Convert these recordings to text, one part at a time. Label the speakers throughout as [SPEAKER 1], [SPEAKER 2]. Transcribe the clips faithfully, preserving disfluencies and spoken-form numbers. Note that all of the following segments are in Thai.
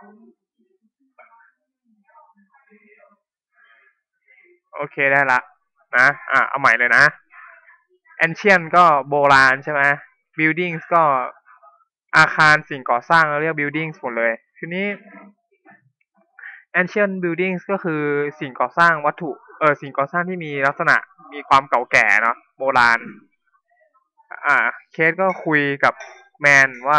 [SPEAKER 1] โอเคได้ละนะอ่ะเอาใหม่เลยนะ ancient ก็โบราณใช่ไหม buildings ก็อาคารสิ่งก่อสร้างเราเรียก buildings หมดเลยทีนี้ ancient buildings ก็คือสิ่งก่อสร้างวัตถุเออสิ่งก่อสร้างที่มีลักษณะมีความเก่าแก่เนาะโบราณอ่าเคสก็คุยกับแมนว่า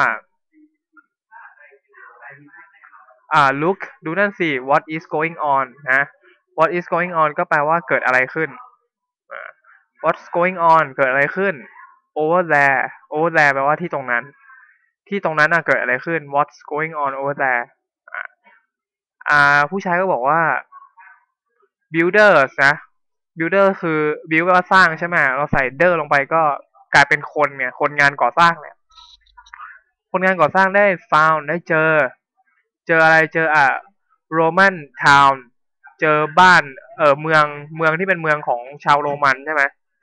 [SPEAKER 1] อ่า look ดูนั่นสิ what is going on นะ what is going on ก็แปลว่าเกิดอะไรขึ้น what's going on เกิดอะไรขึ้น over there over there แปลว่าที่ตรงนั้นที่ตรงนั้นน่ะเกิดอะไรขึ้น what's going on over there อ่าอ่าผู้ชายก็บอกว่า builders นะ builder คือ build แปลว่าสร้างใช่ไหมเราใส่ der ลงไปก็กลายเป็นคนเนี่ยคนงานก่อสร้างเนี่ยคนงานก่อสร้างได้ found ได้เจอเจออะไรเจออ่ะ Roman town เจอบ้านเออเมืองเมืองที่เป็นเมืองของชาวโรมันใช่ไหม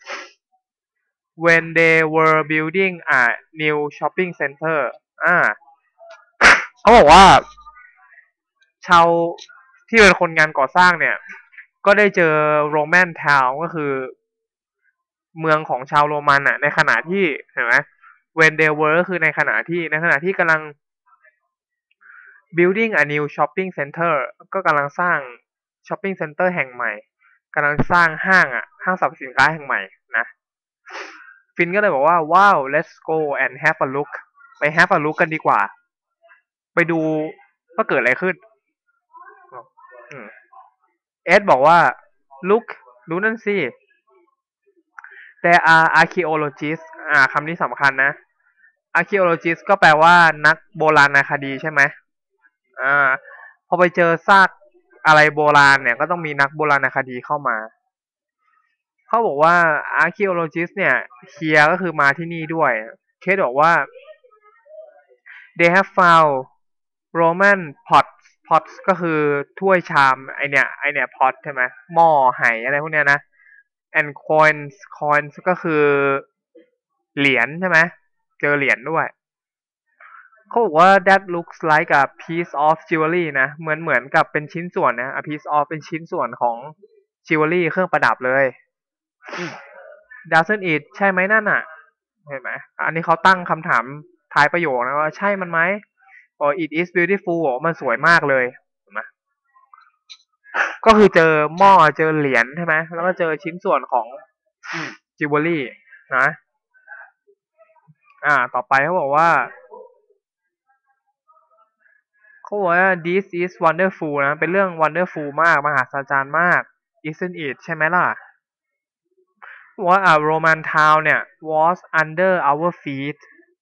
[SPEAKER 1] when they were building a new shopping center อ่าเขาบอกว่าชาวที่เป็นคนงานก่อสร้างเนี่ยก็ได้เจอโรแมนทาวน์ก็คือเมืองของชาวโรมันอ่ะในขณะที่เห็นไหม when they were ก็คือในขณะที่ในขณะที่กำลัง building a new shopping center ก็กำลังสร้าง shopping center แห่งใหม่กำลังสร้างห้างอ่ะห้างสรรพสินค้าแห่งใหม่นะฟินก็เลยบอกว่าว้าว let's go and have a look ไป have a look กันดีกว่าไปดูว่าเกิดอะไรขึ้นเอสบอกว่า look ดูนั่นสิ there are archaeologists อ่าคำนี้สำคัญนะ archaeologist ก็แปลว่านักโบราณคดีใช่ไหมอ่าพอไปเจอซากอะไรโบราณเนี่ยก็ต้องมีนักโบราณคดีเข้ามาเขาบอกว่า archaeologist เนี่ยเฮียก็คือมาที่นี่ด้วยเคสบอกว่า they have found Roman pots pots ก็คือถ้วยชามไอเนี่ยไอเนี่ย pot ใช่ไหมหม้อไหอะไรพวกเนี้ยนะ and coins coins ก็คือเหรียญใช่ไหมเจอเหรียญด้วยเขาบอกว่า that looks like a piece of jewelry นะเหมือนเหมือนกับเป็นชิ้นส่วนนะ a piece of เป็นชิ้นส่วนของ jewelry เครื่องประดับเลย doesn't it ใช่ไหมนั่นอ่ะเห็นไหมอันนี้เขาตั้งคำถามท้ายประโยคนะว่าใช่มันไหมอ๋อ it is beautiful มันสวยมากเลยเห็นไหมก็คือเจอหม้อเจอเหรียญใช่ไหมแล้วก็เจอชิ้นส่วนของ jewelry นะอ่าต่อไปเขาบอกว่าเขาบอกว่า this is wonderful นะเป็นเรื่อง wonderful มากมหัศจรรย์มาก isn't it ใช่ไหมล่ะว่า a Roman town เนี่ย was under our feet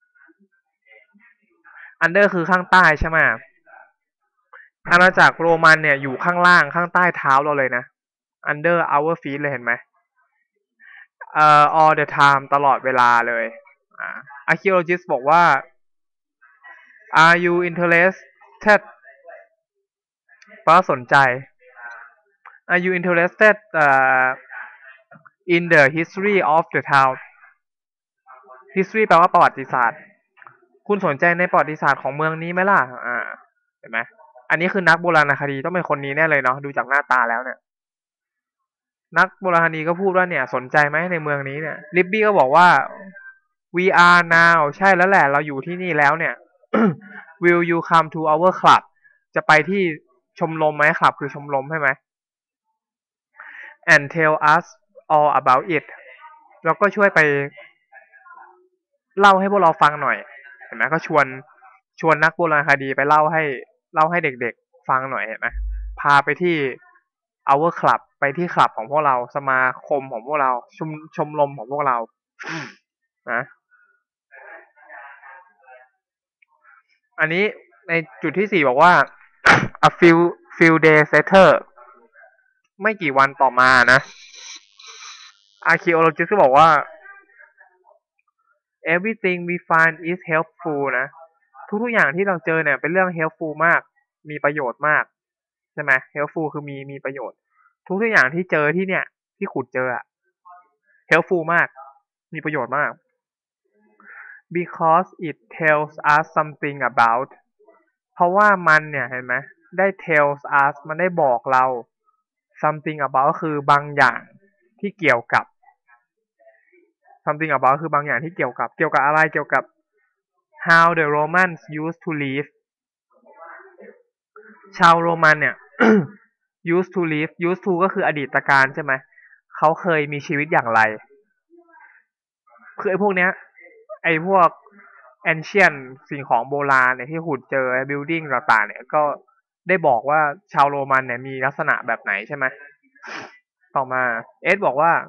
[SPEAKER 1] under คือข้างใต้ใช่ไหมอาณาจักรโรมันเนี่ยอยู่ข้างล่างข้างใต้เท้าเราเลยนะ under our feet เลยเห็นไหมเอ่อ all the time ตลอดเวลาเลยอ่า archaeologist บอกว่า are you interested แปลว่าสนใจ are you interested uh, in the history of the town history แปลว่าประวัติศาสตร์คุณสนใจในประวัติศาสตร์ของเมืองนี้ไหมล่ะอ่าเห็นไหมอันนี้คือนักโบราณคดีต้องเป็นคนนี้แน่เลยเนาะดูจากหน้าตาแล้วเนี่ยนักโบราณคดีก็พูดว่าเนี่ยสนใจไหมในเมืองนี้เนี่ยลิบบี้ก็บอกว่า we are now ใช่แล้วแหละเราอยู่ที่นี่แล้วเนี่ย will you come to our club จะไปที่ชมรมไหมคลับคือชมรมใช่ไหม and tell us all about it แล้วก็ช่วยไปเล่าให้พวกเราฟังหน่อยเห็นไหมก็ชวนชวนนักโบราณคดีไปเล่าให้เล่าให้เด็กๆฟังหน่อยเห็นไหมพาไปที่ our club ไปที่คลับของพวกเราสมาคมของพวกเราชมชมรมของพวกเรานะอันนี้ในจุดที่สี่บอกว่า a few few days later ไม่กี่วันต่อมานะ archaeologist ก็บอกว่า everything we find is helpful นะทุกๆอย่างที่เราเจอเนี่ยเป็นเรื่อง helpful มากมีประโยชน์มากใช่ไหม helpful คือมีมีประโยชน์ทุกๆอย่างที่เจอที่เนี่ยที่ขุดเจออะ helpful มากมีประโยชน์มาก because it tells us something about ราะว่ามันเนี่ยเห็นไหมได้ tells us มันได้บอกเรา something about ก็คือบางอย่างที่เกี่ยวกับ something about คือบางอย่างที่เกี่ยวกับเกี่ยวกับอะไรเกี่ยวกับ how the Romans used to live ชาวโรมันเนี่ย used to live used to ก็คืออดีตการใช่ไหมเขาเคยมีชีวิตอย่างไรคือไอ้พวกเนี้ยไอ้พวก ancient สิ่งของโบราณเนี่ยที่ขุดเจอ building ต่างๆเนี่ยก็ได้บอกว่าชาวโรมันเนี่ยมีลักษณะแบบไหนใช่ไหมต่อมาเอสบอกว่า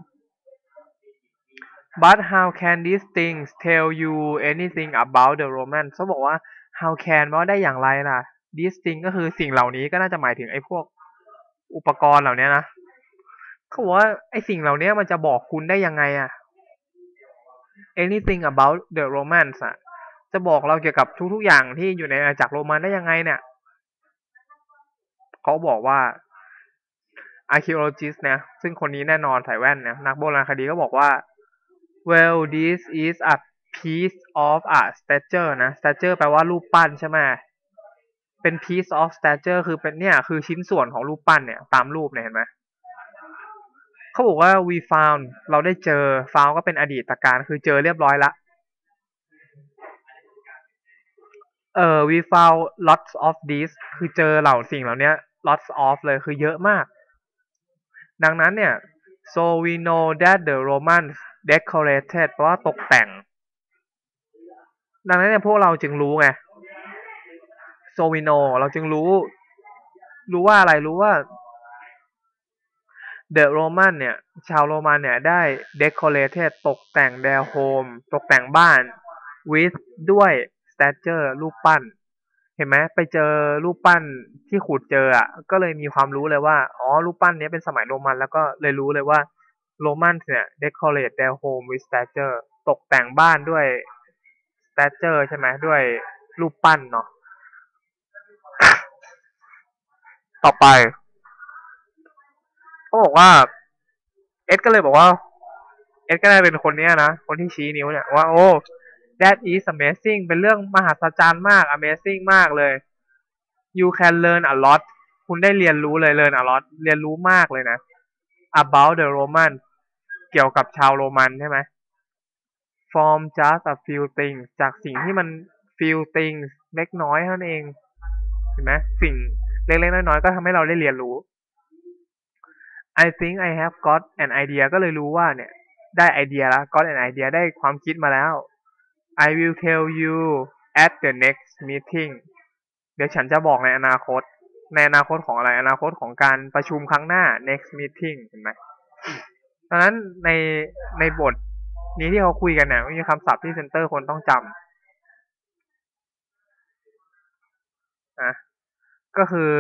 [SPEAKER 1] but how can these things tell you anything about the Romans เขาบอกว่า how can ว่าได้อย่างไรล่ะ these things ก็คือสิ่งเหล่านี้ก็น่าจะหมายถึงไอ้พวกอุปกรณ์เหล่านี้นะเขาบอกว่าไอ้สิ่งเหล่านี้มันจะบอกคุณได้ยังไงอะ anything about the Romans อะจะบอกเราเกี่ยวกับทุกๆอย่างที่อยู่ในอาณาจักรโรมันได้ยังไงเนี่ยเขาบอกว่า archaeologist นะซึ่งคนนี้แน่นอนใส่แว่นนะนักโบราณคดีก็บอกว่า well this is a piece of a statue นะ statue แปลว่ารูปปั้นใช่ไหมเป็น piece of statue คือเป็นเนี่ยคือชิ้นส่วนของรูปปั้นเนี่ยตามรูปเนี่ยเห็นไหมเขาบอกว่า we found เราได้เจอ found ก็เป็นอดีตการคือเจอเรียบร้อยละเออ we found lots of these คือเจอเหล่าสิ่งเหล่านี้ lots of เลยคือเยอะมากดังนั้นเนี่ย so we know that the Romans decorated เพราะว่าตกแต่งดังนั้นเนี่ยพวกเราจึงรู้ไง so we know เราจึงรู้รู้ว่าอะไรรู้ว่า the Roman เนี่ยชาวโรมันเนี่ยได้ decorated ตกแต่ง their home ตกแต่งบ้าน with ด้วย statue รูปปั้นเห็นไหมไปเจอรูปปั้นที่ขุดเจออ่ะก็เลยมีความรู้เลยว่าอ๋อรูปปั้นนี้เป็นสมัยโรมันแล้วก็เลยรู้เลยว่าโรมันเนี่ย decorate their home with statue ตกแต่งบ้านด้วย statue ใช่ไหมด้วยรูปปั้นเนาะต่อไปเขาบอกว่าเอ็ดก็เลยบอกว่าเอ็ดก็ได้เป็นคนเนี้ยนะคนที่ชี้นิ้วเนี่ยว่าโอ้ that is amazing เป็นเรื่องมหัศจรรย์มาก amazing มากเลย you can learn a lot คุณได้เรียนรู้เลย learn a lot เรียนรู้มากเลยนะ about the Roman เกี่ยวกับชาวโรมันใช่ไหม from just a few things จากสิ่งที่มัน few things เล็กน้อยเท่านั้นเองเห็นไหมสิ่งเล็กๆน้อยๆก็ทำให้เราได้เรียนรู้ I think I have got an idea ก็เลยรู้ว่าเนี่ยได้ไอเดียแล้ว got an idea ได้ความคิดมาแล้ว I will tell you at the next meeting เดี๋ยวฉันจะบอกในอนาคตในอนาคตของอะไรอนาคตของการประชุมครั้งหน้า next meeting เห็นไหมดังนั้นในในบทนี้ที่เขาคุยกันเนี่ยมีคำศัพท์ที่เซนเตอร์คนต้องจำนะก็คือ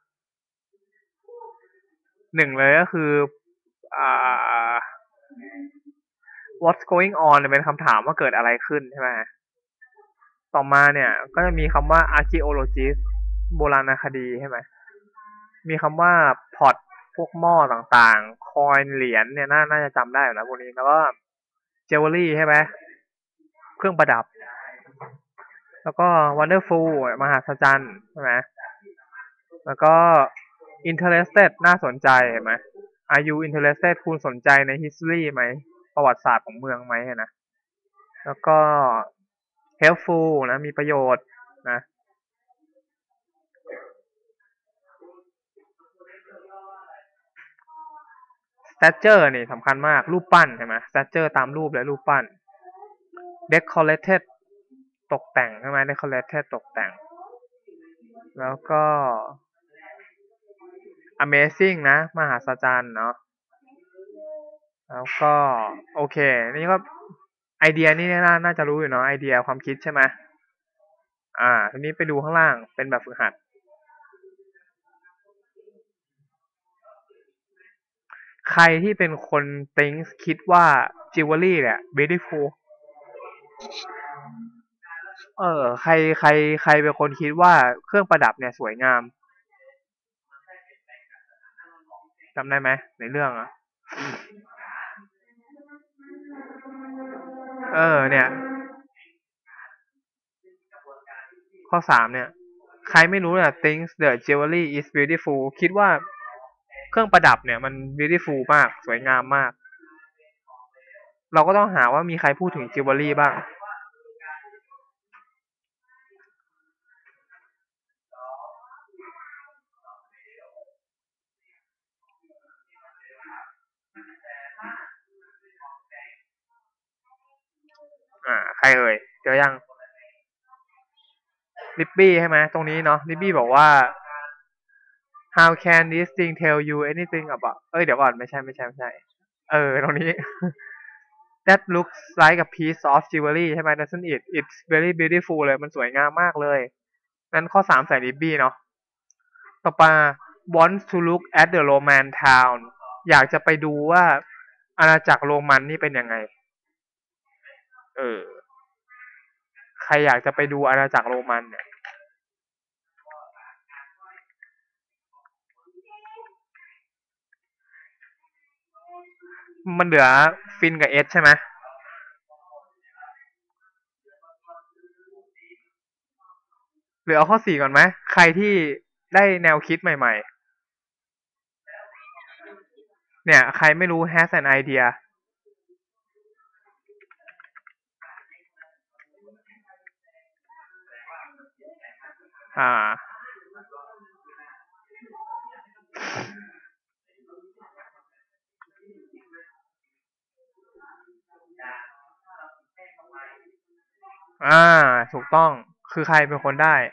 [SPEAKER 1] หนึ่งเลยก็คืออ่า what's going on เป็นคำถามว่าเกิดอะไรขึ้นใช่ไหมต่อมาเนี่ยก็จะมีคำว่า archaeologist โบราณคดีใช่ไหมมีคำว่า pot พวกหม้อต่างๆ coin เหรียญเนี่ยน่าน่าจะจำได้อยู่นะพวกนี้แล้วก็ jewelry ใช่ไหมเครื่องประดับแล้วก็ wonderful มหัศจรรย์ใช่ไหมแล้วก็ interested น่าสนใจเห็นไหม Are you interested คุณสนใจใน history ไหมประวัติศาสตร์ของเมืองไหมนะแล้วก็ helpful นะมีประโยชน์นะ statue นี่สำคัญมากรูปปั้นใช่ไหม statue ตามรูปเลยรูปปั้น decorated ตกแต่งใช่ไหม decorated ตกแต่งแล้วก็ amazing นะมหัศจรรย์เนาะแล้วก็โอเคนี่ก็ไอเดียนี่น่าน่าจะรู้อยู่เนาะไอเดียความคิดใช่ไหมอ่าทีนี้ไปดูข้างล่างเป็นแบบฝึกหัดใครที่เป็นคน think คิดว่า jewelry เนี่ย beautiful เออใครใครใครเป็นคนคิดว่าเครื่องประดับเนี่ยสวยงามจำได้ไหมในเรื่องอ่ะเออเนี่ยข้อสามเนี่ยใครไม่รู้เนี่ย thinks the jewelry is beautiful คิดว่าเครื่องประดับเนี่ยมัน beautiful มากสวยงามมากเราก็ต้องหาว่ามีใครพูดถึง jewelry บ้างอ่าใครเอ่ยเจอยังลิบบี้ใช่ไหมตรงนี้เนาะลิบบี้บอกว่า how can this thing tell you anything about เอ้ยเดี๋ยวก่อนไม่ใช่ไม่ใช่ไม่ใช่เออตรงนี้ that looks like a piece of jewelry ใช่ไหม doesn't it it's very beautiful เลยมันสวยงามมากเลยนั้นข้อสามใส่ลิบบี้เนาะต่อไป wants to look at the Roman town อยากจะไปดูว่าอาณาจักรโรมันนี่เป็นยังไงเออใครอยากจะไปดูอาณาจักรโรมันเนี่ยมันเหลือฟินกับเอสใช่ไหมหรือเอาข้อสี่ก่อนไหมใครที่ได้แนวคิดใหม่ๆเนี่ยใครไม่รู้ has an idea อ่าอ่าถูกต้องคือใครเป็นคนได้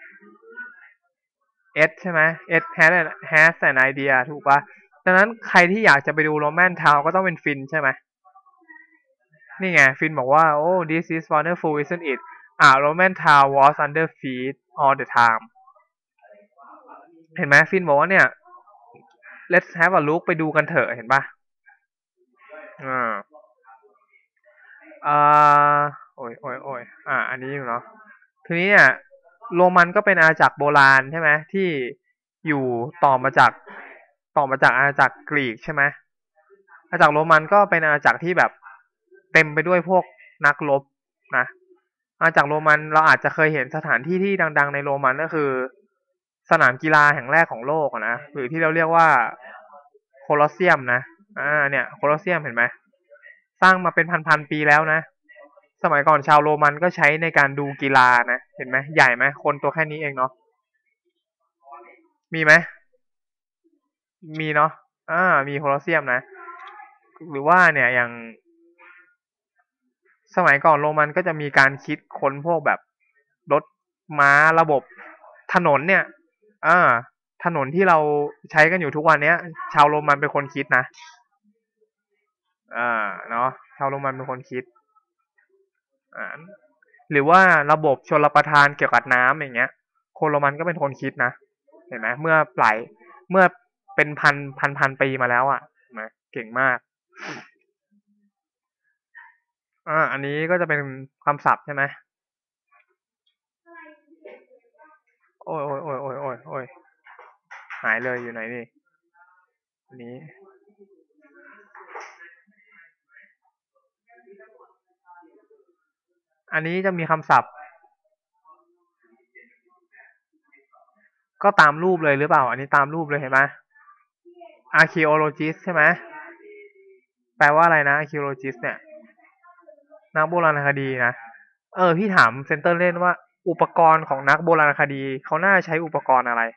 [SPEAKER 1] เอสใช่ไหมเอส has an has an idea ถูกปะดังนั้นใครที่อยากจะไปดูโรแมนทาวก็ต้องเป็นฟินใช่ไหมนี่ไงฟินบอกว่าโอ้ this is wonderful isn't it อ่า Roman town was under siege all the time เห็นไหมฟินบอกว่าเนี่ย let's have a look ไปดูกันเถอะเห็นปะอ่าอ่าโอ้ยโอ้ยโอ้ยอ่าอันนี้อยู่เนาะทีนี้เนี่ยโรมันก็เป็นอาณาจักรโบราณใช่ไหมที่อยู่ต่อมาจากต่อมาจากอาณาจักรกรีกใช่ไหมอาณาจักรโรมันก็เป็นอาณาจักรที่แบบเต็มไปด้วยพวกนักรบนะอาณาจักรโรมันเราอาจจะเคยเห็นสถานที่ที่ดังๆในโรมันก็คือสนามกีฬาแห่งแรกของโลกนะหรือที่เราเรียกว่าโคลอสเซียมนะอ่าเนี่ยโคลอสเซียมเห็นไหมสร้างมาเป็นพันๆปีแล้วนะสมัยก่อนชาวโรมันก็ใช้ในการดูกีฬานะเห็นไหมใหญ่ไหมคนตัวแค่นี้เองเนาะมีไหมมีเนาะอ่ามีโคลอสเซียมนะหรือว่าเนี่ยอย่างสมัยก่อนโรมันก็จะมีการคิดค้นพวกแบบรถม้าระบบถนนเนี่ยอ่าถนนที่เราใช้กันอยู่ทุกวันเนี้ยชาวโรมันเป็นคนคิดนะอ่าเนาะชาวโรมันเป็นคนคิดอ่าหรือว่าระบบชลประทานเกี่ยวกับน้ำอย่างเงี้ยคนโรมันก็เป็นคนคิดนะเห็นไหมเมื่อปลายเมื่อเป็นพันพันพันปีมาแล้วอ่ะเห็นไหมเก่งมากอ่าอันนี้ก็จะเป็นคำศัพท์ใช่ไหมโอ้ยโอ้ยโอ้ยโอ้ยโอ้ยโอ้ยหายเลยอยู่ไหนนี่อันนี้อันนี้จะมีคำศัพท์ก็ตามรูปเลยหรือเปล่าอันนี้ตามรูปเลยเห็นไหม archaeologist ใช่ไหมแปลว่าอะไรนะ archaeologist เนี่ยนักโบราณคดีนะเออพี่ถามเซนเตอร์เล่นว่าอุปกรณ์ของนักโบราณคดีเขาน่าใช้อุปกรณ์อะไร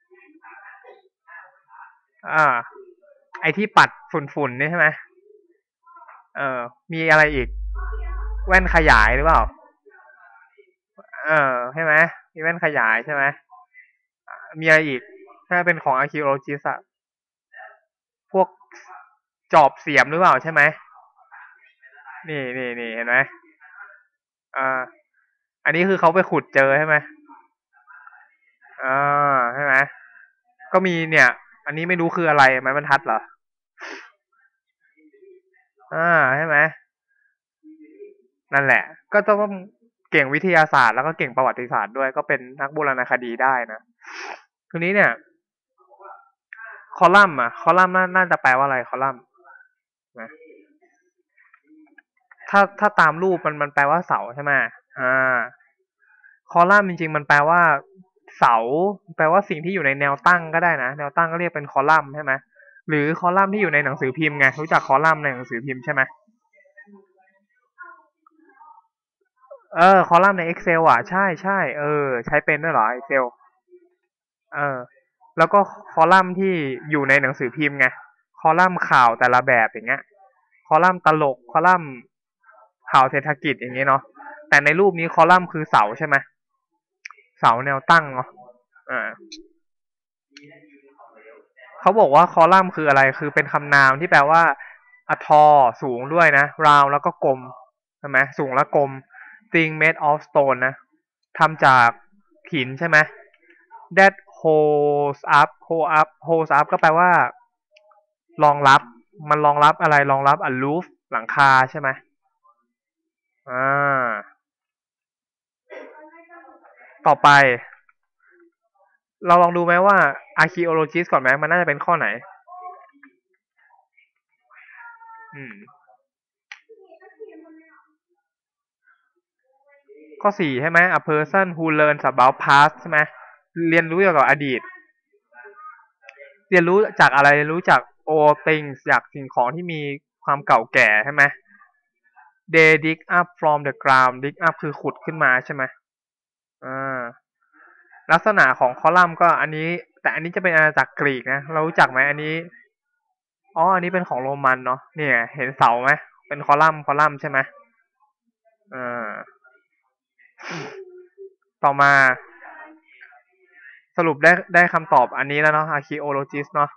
[SPEAKER 1] อ่าไอที่ปัดฝุ่นๆนี่ใช่ไหมเออมีอะไรอีกแว่นขยายหรือเปล่าเออใช่ไหมมีแว่นขยายใช่ไหมมีอะไรอีกถ้าเป็นของ archaeologist อะพวกจอบเสียมหรือเปล่าใช่ไหมนี่นี่นี่เห็นไหมอ่าอันนี้คือเขาไปขุดเจอใช่ไหมอ่าใช่ไหมก็มีเนี่ยอันนี้ไม่รู้คืออะไรไม้บรรทัดเหรออ่าใช่ไหมนั่นแหละก็ต้องเก่งวิทยาศาสตร์แล้วก็เก่งประวัติศาสตร์ด้วยก็เป็นนักโบราณคดีได้นะทีนี้เนี่ยคอลัมน์อ่ะคอลัมน์น่าน่าจะแปลว่าอะไรคอลัมน์นะถ้าถ้าตามรูปมันมันแปลว่าเสาใช่ไหมอ่าคอลัมน์จริงๆมันแปลว่าเสาแปลว่าสิ่งที่อยู่ในแนวตั้งก็ได้นะแนวตั้งก็เรียกเป็นคอลัมน์ใช่ไหมหรือคอลัมน์ที่อยู่ในหนังสือพิมพ์ไงรู้จักคอลัมน์ในหนังสือพิมพ์ใช่ไหมเออคอลัมน์ใน Excel อ่ะใช่ใช่เออใช้เป็นด้วยเหรอ Excel เออแล้วก็คอลัมน์ที่อยู่ในหนังสือพิมพ์ไงคอลัมน์ข่าวแต่ละแบบอย่างเงี้ยคอลัมน์ตลกคอลัมน์ข่าวเศรษฐกิจอย่างเงี้ยเนาะแต่ในรูปนี้คอลัมน์คือเสาใช่ไหมเสาแนวตั้งเนาะอ่าเขาบอกว่าคอลัมน์คืออะไรคือเป็นคำนามที่แปลว่าอะทอสูงด้วยนะ round แล้วก็กลมใช่ไหมสูงและกลม thing made of stone นะทำจากหินใช่ไหม that holds up hold up holds up ก็แปลว่ารองรับมันรองรับอะไรรองรับ a roof หลังคาใช่ไหมอ่าต่อไปเราลองดูไหมว่า archaeologist ก่อนไหมมันน่าจะเป็นข้อไหนอืมข้อสี่ใช่ไหม a person who learns about past ใช่ไหมเรียนรู้เกี่ยวกับอดีตเรียนรู้จากอะไรเรียนรู้จาก old things จากสิ่งของที่มีความเก่าแก่ใช่ไหม they dig up from the ground dig up คือขุดขึ้นมาใช่ไหมอ่าลักษณะของคอลัมน์ก็อันนี้แต่อันนี้จะเป็นอาณาจักรกรีกนะเรารู้จักไหมอันนี้อ๋ออันนี้เป็นของโรมันเนาะเนี่ยเห็นเสาไหมเป็นคอลัมน์คอลัมน์ใช่ไหมอ่าต่อมาสรุปได้ได้คำตอบอันนี้แล้วเนาะ archaeologist เนาะ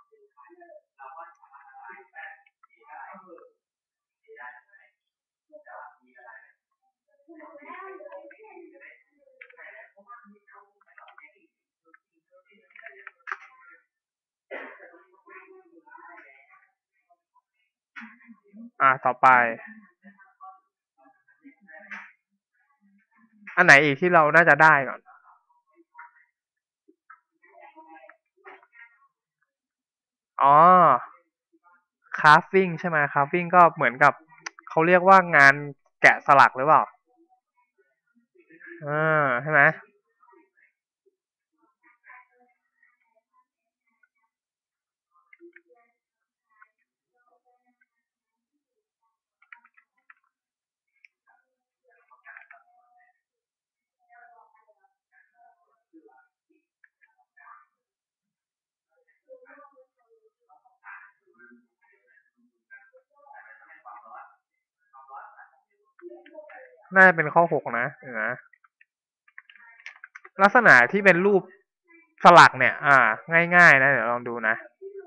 [SPEAKER 1] อ่าต่อไปอันไหนอีกที่เราน่าจะได้ก่อนอ๋อ carving ใช่ไหม carving ก็เหมือนกับเขาเรียกว่างานแกะสลักหรือเปล่าอ่าใช่ไหมน่าจะเป็นข้อหกนะเดี๋ยวนะลักษณะที่เป็นรูปสลักเนี่ย อ่า ง่ายๆนะเดี๋ยวลองดูนะ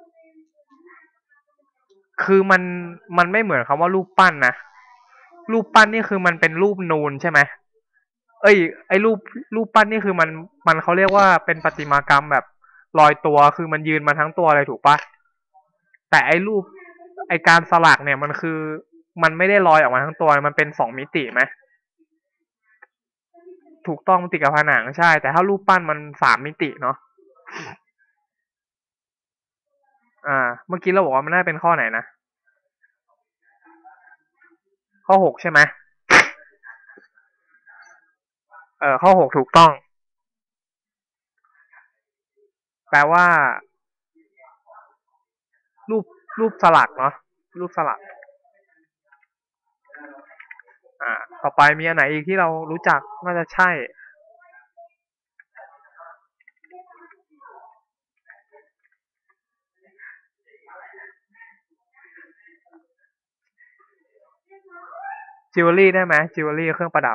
[SPEAKER 1] คือมันมันไม่เหมือนคำว่ารูปปั้นนะรูปปั้นนี่คือมันเป็นรูปนูนใช่ไหมเอ้ยไอ้รูปรูปปั้นนี่คือมันมันเขาเรียกว่าเป็นประติมากรรมแบบลอยตัวคือมันยืนมาทั้งตัวเลยถูกปะแต่ไอ้รูปไอ้การสลักเนี่ยมันคือมันไม่ได้ลอยออกมาทั้งตัวมันเป็นสองมิติไหมถูกต้องมันติดกับผนังใช่แต่ถ้ารูปปั้นมันสามมิติเนาะอ่าเมื่อกี้เราบอกว่ามันน่าเป็นข้อไหนนะข้อหกใช่ไหมเออข้อหกถูกต้องแปลว่ารูปรูปสลักเนาะรูปสลัก อ่าต่อไปมีอันไหนอีกที่เรารู้จักน่าจะใช่จิวเวลรี่ได้ไหมจิวเวลรี่เครื่องประดับ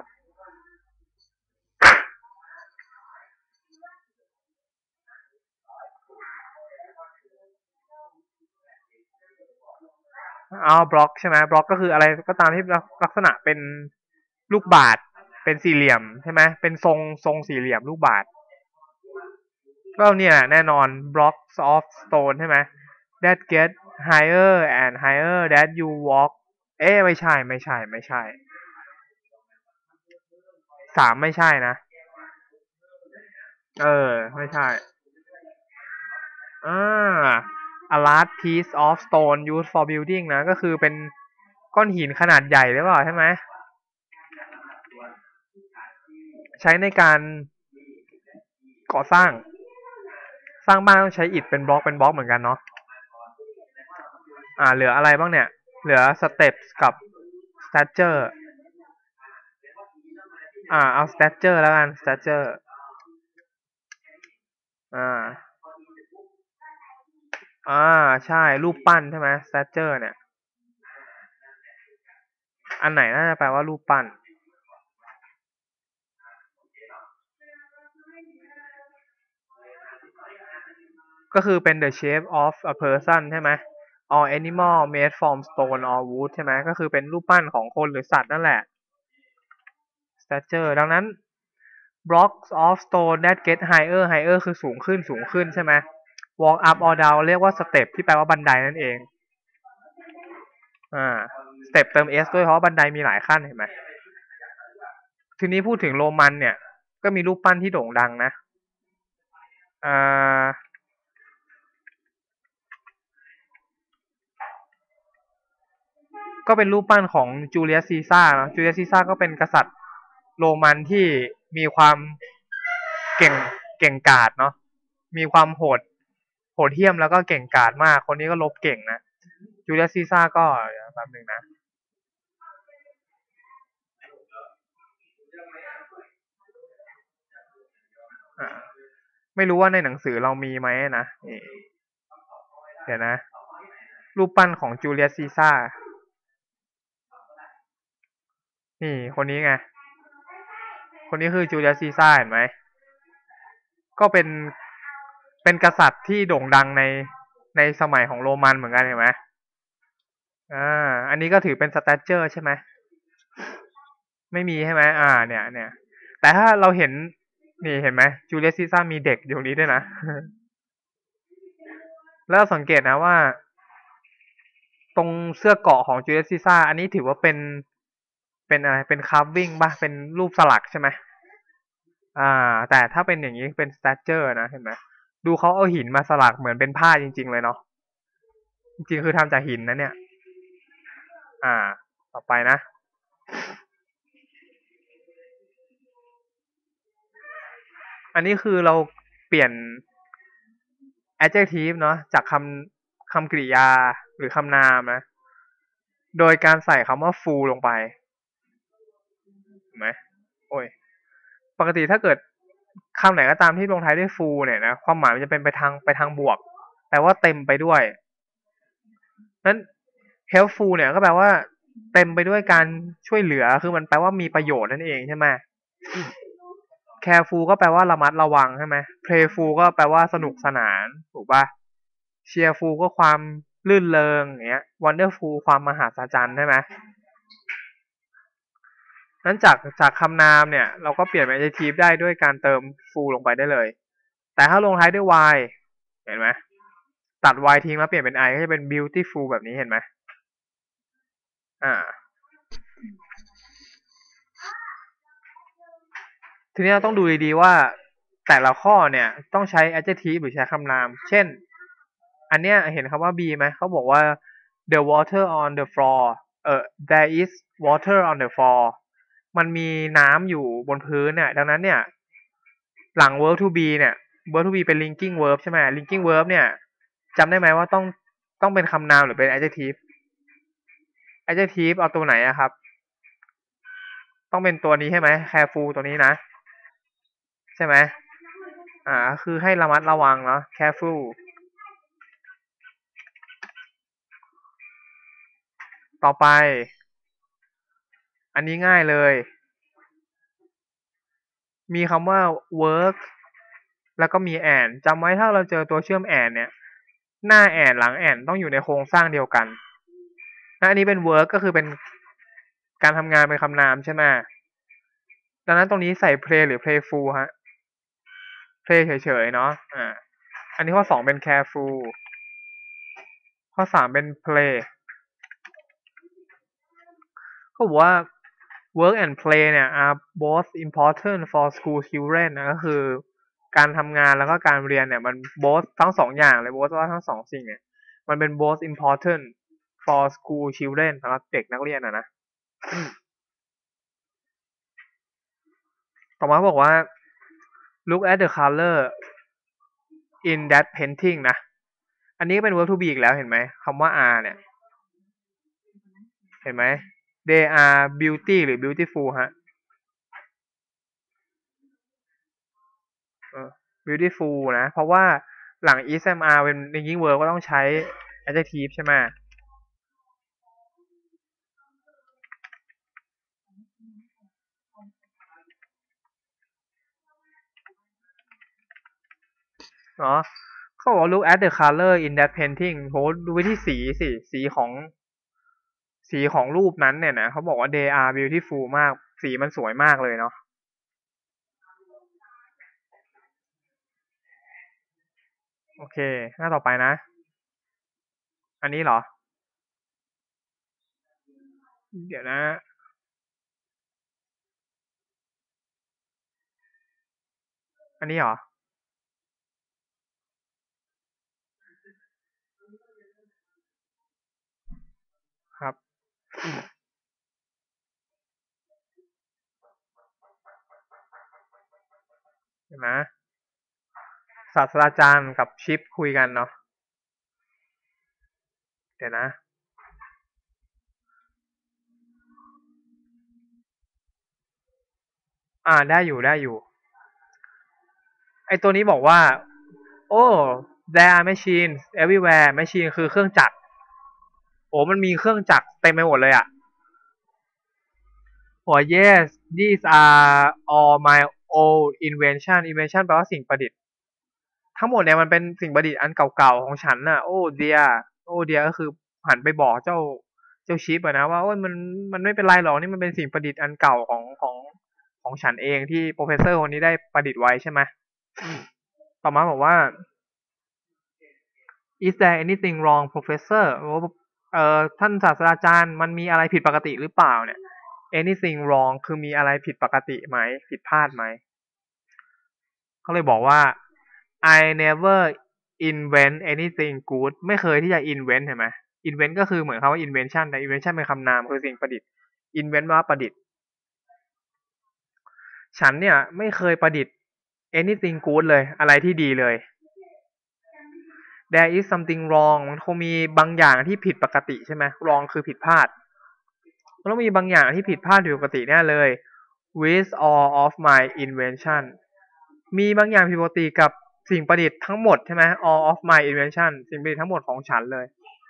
[SPEAKER 1] อ๋อบล็อกใช่ไหมบล็อกก็คืออะไรก็ตามที่ลักษณะเป็นลูกบาศก์เป็นสี่เหลี่ยมใช่ไหมเป็นทรงทรงสี่เหลี่ยมลูกบาศก์ก็เนี่ยแน่นอน blocks of stone ใช่ไหม that get higher and higher that you walk เอ๊ะไม่ใช่ไม่ใช่ไม่ใช่สามไม่ใช่นะเออไม่ใช่ อ่า a large piece of stone used for building นะก็คือเป็นก้อนหินขนาดใหญ่หรือเปล่าใช่ไหมใช้ในการก่อสร้างสร้างบ้านต้องใช้อิฐเป็นบล็อกเป็นบล็อกเหมือนกันเนาะอ่าเหลืออะไรบ้างเนี่ยเหลือสเต็ปกับสแตทเจอร์อ่าเอาสแตทเจอร์แล้วกันสแตทเจอร์อ่าอ่าใช่รูปปั้นใช่ไหมสแตทเจอร์เนี่ยอันไหนน่าจะแปลว่ารูปปั้นก็คือเป็น the shape of a person ใช่ไหม or animal made from stone or wood ใช่ไหมก็คือเป็นรูปปั้นของคนหรือสัตว์นั่นแหละ stature ดังนั้น blocks of stone that get higher higher คือสูงขึ้นสูงขึ้นใช่ไหม walk up or down เรียกว่า step ที่แปลว่าบันไดนั่นเองอ่า step เติม s ด้วยเพราะบันไดมีหลายขั้นเห็นไหมทีนี้พูดถึงโรมันเนี่ยก็มีรูปปั้นที่โด่งดังนะอ่าก็เป็นรูปปั้นของจูเลียสซีซ่าร์จูเลียสซีซ่าร์ก็เป็นกษัตริย์โรมันที่มีความเก่งเก่งกาจเนาะมีความโหดโหดเหี้ยมแล้วก็เก่งกาจมากคนนี้ก็ลบเก่งนะจูเลียสซีซ่าร์ก็แป๊บนึงนะอ่าไม่รู้ว่าในหนังสือเรามีไหมนะนี่เดี๋ยวนะรูปปั้นของจูเลียสซีซ่าร์นี่คนนี้ไงคนนี้คือจูเลียสซีซ่าร์เห็นไหมก็เป็นเป็นกษัตริย์ที่โด่งดังในในสมัยของโรมันเหมือนกันเห็นไหมอ่าอันนี้ก็ถือเป็นสแตทเจอร์ใช่ไหมไม่มีใช่ไหมอ่าเนี่ยเนี่ยแต่ถ้าเราเห็นนี่เห็นไหมจูเลียสซีซ่าร์มีเด็กอยู่นี้ด้วยนะแล้วสังเกตนะว่าตรงเสื้อเกราะของจูเลียสซีซ่าร์อันนี้ถือว่าเป็นเป็นอะไรเป็นคาร์ฟวิ่งป่ะเป็นรูปสลักใช่ไหมอ่าแต่ถ้าเป็นอย่างนี้เป็นสแตทเจอร์นะเห็นไหมดูเขาเอาหินมาสลักเหมือนเป็นผ้าจริงๆเลยเนาะจริงๆคือทำจากหินนะเนี่ยอ่าต่อไปนะอันนี้คือเราเปลี่ยน adjective เนาะจากคำคำกริยาหรือคำนามนะโดยการใส่คำว่า full ลงไปเห็นไหมโอ้ยปกติถ้าเกิดคำไหนก็ตามที่ลงท้ายด้วย full เนี่ยนะความหมายมันจะเป็นไปทางไปทางบวกแปลว่าเต็มไปด้วยนั้น helpful เนี่ยก็แปลว่าเต็มไปด้วยการช่วยเหลือคือมันแปลว่ามีประโยชน์นั่นเองใช่ไหม careful ก็แปลว่าระมัดระวังใช่ไหม playful ก็แปลว่าสนุกสนานถูกป่ะ cheerful ก็ความลื่นเริงอย่างเงี้ย wonderful ความมหัศจรรย์ใช่ไหมนั้นจากจากคำนามเนี่ยเราก็เปลี่ยนเป็น adjective ได้ด้วยการเติม full ลงไปได้เลยแต่ถ้าลงท้ายด้วย y เห็นไหมตัด y ทิ้งแล้วเปลี่ยนเป็น i ก็จะเป็น beautiful แบบนี้เห็นไหมอ่าทีนี้เราต้องดูดีๆว่าแต่ละข้อเนี่ยต้องใช้ adjective หรือใช้คำนามเช่นอันเนี้ยเห็นคำว่า b ไหมเขาบอกว่า the water on the floor เออ there is water on the floor มันมีน้ำอยู่บนพื้นเนี่ยดังนั้นเนี่ยหลัง verb to be เนี่ย verb to be เป็น linking verb ใช่ไหม linking verb เนี่ยจำได้ไหมว่าต้องต้องเป็นคำนามหรือเป็น adjective adjective เอาตัวไหนอะครับต้องเป็นตัวนี้ใช่ไหม careful ตัวนี้นะใช่ไหมอ่าคือให้ระมัดระวังเนาะ careful ต่อไปอันนี้ง่ายเลยมีคำว่า work แล้วก็มี and จำไว้ถ้าเราเจอตัวเชื่อม and เนี่ยหน้า and หลัง and ต้องอยู่ในโครงสร้างเดียวกันและอันนี้เป็น work ก็คือเป็นการทำงานเป็นคำนามใช่ไหมดังนั้นตรงนี้ใส่ play หรือ playful ฮะ play เฉยๆเนาะอ่าอันนี้ข้อสองเป็น careful ข้อสามเป็น play ก็บอกว่า work and play เนี่ย are both important for school children นะก็คือการทำงานแล้วก็การเรียนเนี่ยมัน both ทั้งสองอย่างเลย both ว่าทั้งสองสิ่งเนี่ยมันเป็น both important for school children สำหรับเด็กนักเรียนอะนะต่อมาบอกว่า look at the color in that painting นะอันนี้เป็น verb to be อีกแล้วเห็นไหมคำว่า are เนี่ยเห็นไหม they are beauty หรือ beautiful ฮะbeautiful นะเพราะว่าหลัง is am are เป็น linking verb ก็ต้องใช้ adjective ใช่ไหมเนาะเขาบอก look at the color in that painting โหดูไปที่สีสิสีของสีของรูปนั้นเนี่ยนะเขาบอกว่า they are beautiful มากสีมันสวยมากเลยเนาะโอเคหน้าต่อไปนะอันนี้เหรอเดี๋ยวนะอันนี้เหรอครับเห็นไหมศาสตราจารย์กับชิปคุยกันเนาะเดี๋ยวนะอ่าได้อยู่ได้อยู่ไอตัวนี้บอกว่าโอ้ there are machines everywhere machine คือเครื่องจักรโอ้มันมีเครื่องจักรเต็มไปหมดเลยอะโอ้ yes these are all my old invention invention แปลว่าสิ่งประดิษฐ์ทั้งหมดเนี่ยมันเป็นสิ่งประดิษฐ์อันเก่าๆของฉันน่ะโอ้เดียโอ้เดียก็คือหันไปบอกเจ้าเจ้าชิปอะนะว่าโอ้ยมันมันไม่เป็นไรหรอกนี่มันเป็นสิ่งประดิษฐ์อันเก่าของของของฉันเองที่โปรเฟสเซอร์คนนี้ได้ประดิษฐ์ไว้ใช่ไหมต่อมาบอกว่า is there anything wrong professor เอ่อท่านศาสตราจารย์มันมีอะไรผิดปกติหรือเปล่าเนี่ย anything wrong คือมีอะไรผิดปกติไหมผิดพลาดไหมเขาเลยบอกว่า I never invent anything good ไม่เคยที่จะ invent เห็นไหม invent ก็คือเหมือนคำว่า invention แต่ invention เป็นคำนามคือสิ่งประดิษฐ์ invent ว่าประดิษฐ์ฉันเนี่ยไม่เคยประดิษฐ์ anything good เลยอะไรที่ดีเลย there is something wrong มันคงมีบางอย่างที่ผิดปกติใช่ไหม wrong คือผิดพลาดมันต้องมีบางอย่างที่ผิดพลาดผิดปกติแน่เลย with all of my invention มีบางอย่างผิดปกติกับสิ่งประดิษฐ์ทั้งหมดใช่ไหม all of my invention สิ่งประดิษฐ์ทั้งหมดของฉันเลย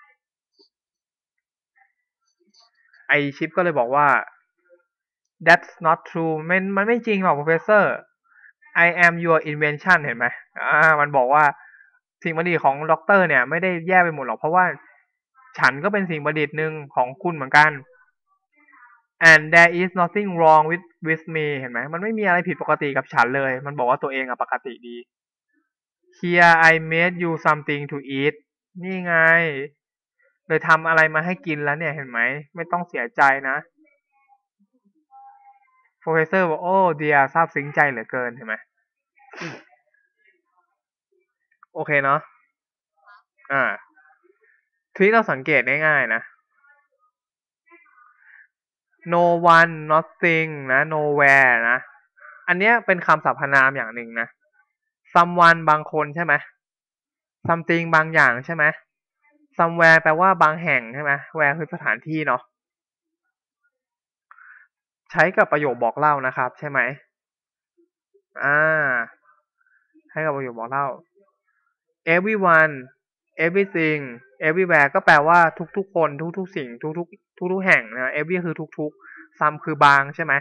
[SPEAKER 1] ไอชิปก็เลยบอกว่า that's not true มันมันไม่จริงหรอก professor I am your invention เห็นไหมอ่ามันบอกว่าสิ่งประดิษฐ์ของด็อกเตอร์เนี่ยไม่ได้แย่ไปหมดหรอกเพราะว่าฉันก็เป็นสิ่งประดิษฐ์หนึ่งของคุณเหมือนกัน and there is nothing wrong with with me เห็นไหมมันไม่มีอะไรผิดปกติกับฉันเลยมันบอกว่าตัวเองอะปกติดี here I made you something to eat นี่ไงเลยทำอะไรมาให้กินแล้วเนี่ยเห็นไหมไม่ต้องเสียใจนะ professor บอกโอ้เดียซาบซึ้งใจเหลือเกินเห็นไหมโอเคเนาะอ่าที่เราสังเกตง่ายๆนะ no one nothing นะ nowhere นะอันเนี้ยเป็นคำสรรพนามอย่างหนึ่งนะ someone บางคนใช่ไหม something บางอย่างใช่ไหม somewhere แปลว่าบางแห่งใช่ไหม where คือสถานที่เนาะใช้กับประโยคบอกเล่านะครับใช่ไหมอ่าใช้กับประโยคบอกเล่า everyone everything everywhere ก็แปลว่าทุกๆคนทุกๆสิ่งทุกๆทุกๆแห่งนะ every คือทุกๆ some คือบางใช่ไหม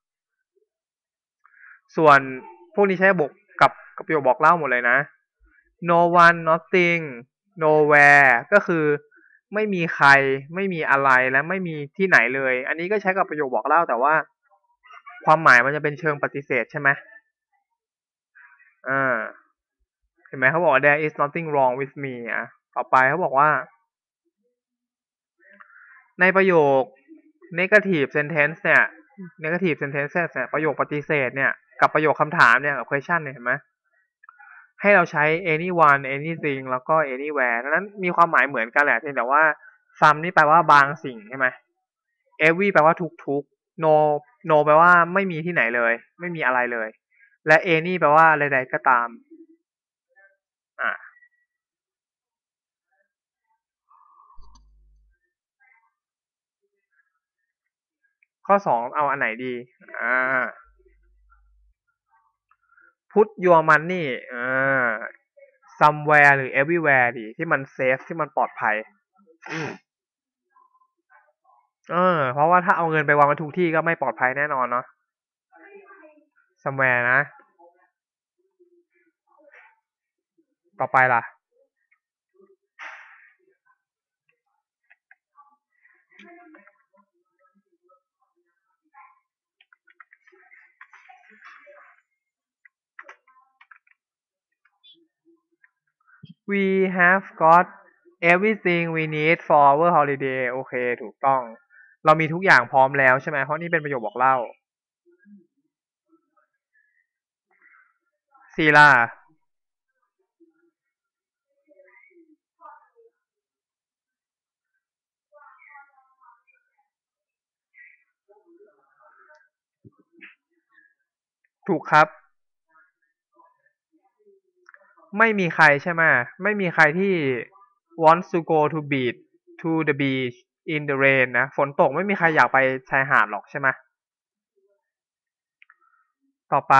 [SPEAKER 1] ส่วนพวกนี้ใช้บวกกับกับประโยคบอกเล่าหมดเลยนะ no one nothing nowhere ก็คือไม่มีใครไม่มีอะไรและไม่มีที่ไหนเลยอันนี้ก็ใช้กับประโยคบอกเล่าแต่ว่าความหมายมันจะเป็นเชิงปฏิเสธใช่ไหมอ่าเห็นไหมเขาบอกว่า there is nothing wrong with me อ่ะต่อไปเขาบอกว่าในประโยค negative sentence เนี่ย negative sentence เนี่ยประโยคปฏิเสธเนี่ยกับประโยคคำถามเนี่ยกับ question เนี่ยเห็นไหมให้เราใช้ anyone anything แล้วก็ anywhere ดังนั้นมีความหมายเหมือนกันแหละเพียงแต่ว่า some นี่แปลว่าบางสิ่งใช่ไหม every แปลว่าทุกๆ no no แปลว่าไม่มีที่ไหนเลยไม่มีอะไรเลยและ any แปลว่าอะไรใดก็ตามอ่ะข้อสองเอาอันไหนดีอ่า put your money อ่า somewhere หรือ everywhere ดีที่มันเซฟที่มันปลอดภัยเออเพราะว่าถ้าเอาเงินไปวางไว้ทุกที่ก็ไม่ปลอดภัยแน่นอนเนาะ somewhere นะ ต่อไปล่ะ we have got everything we need for our holiday โอเคถูกต้องเรามีทุกอย่างพร้อมแล้วใช่ไหมเพราะนี่เป็นประโยคบอกเล่าซีล่าถูกครับไม่มีใครใช่ไหมไม่มีใครที่ wants to go to beach to the beach in the rain นะฝนตกไม่มีใครอยากไปชายหาดหรอกใช่ไหมต่อไป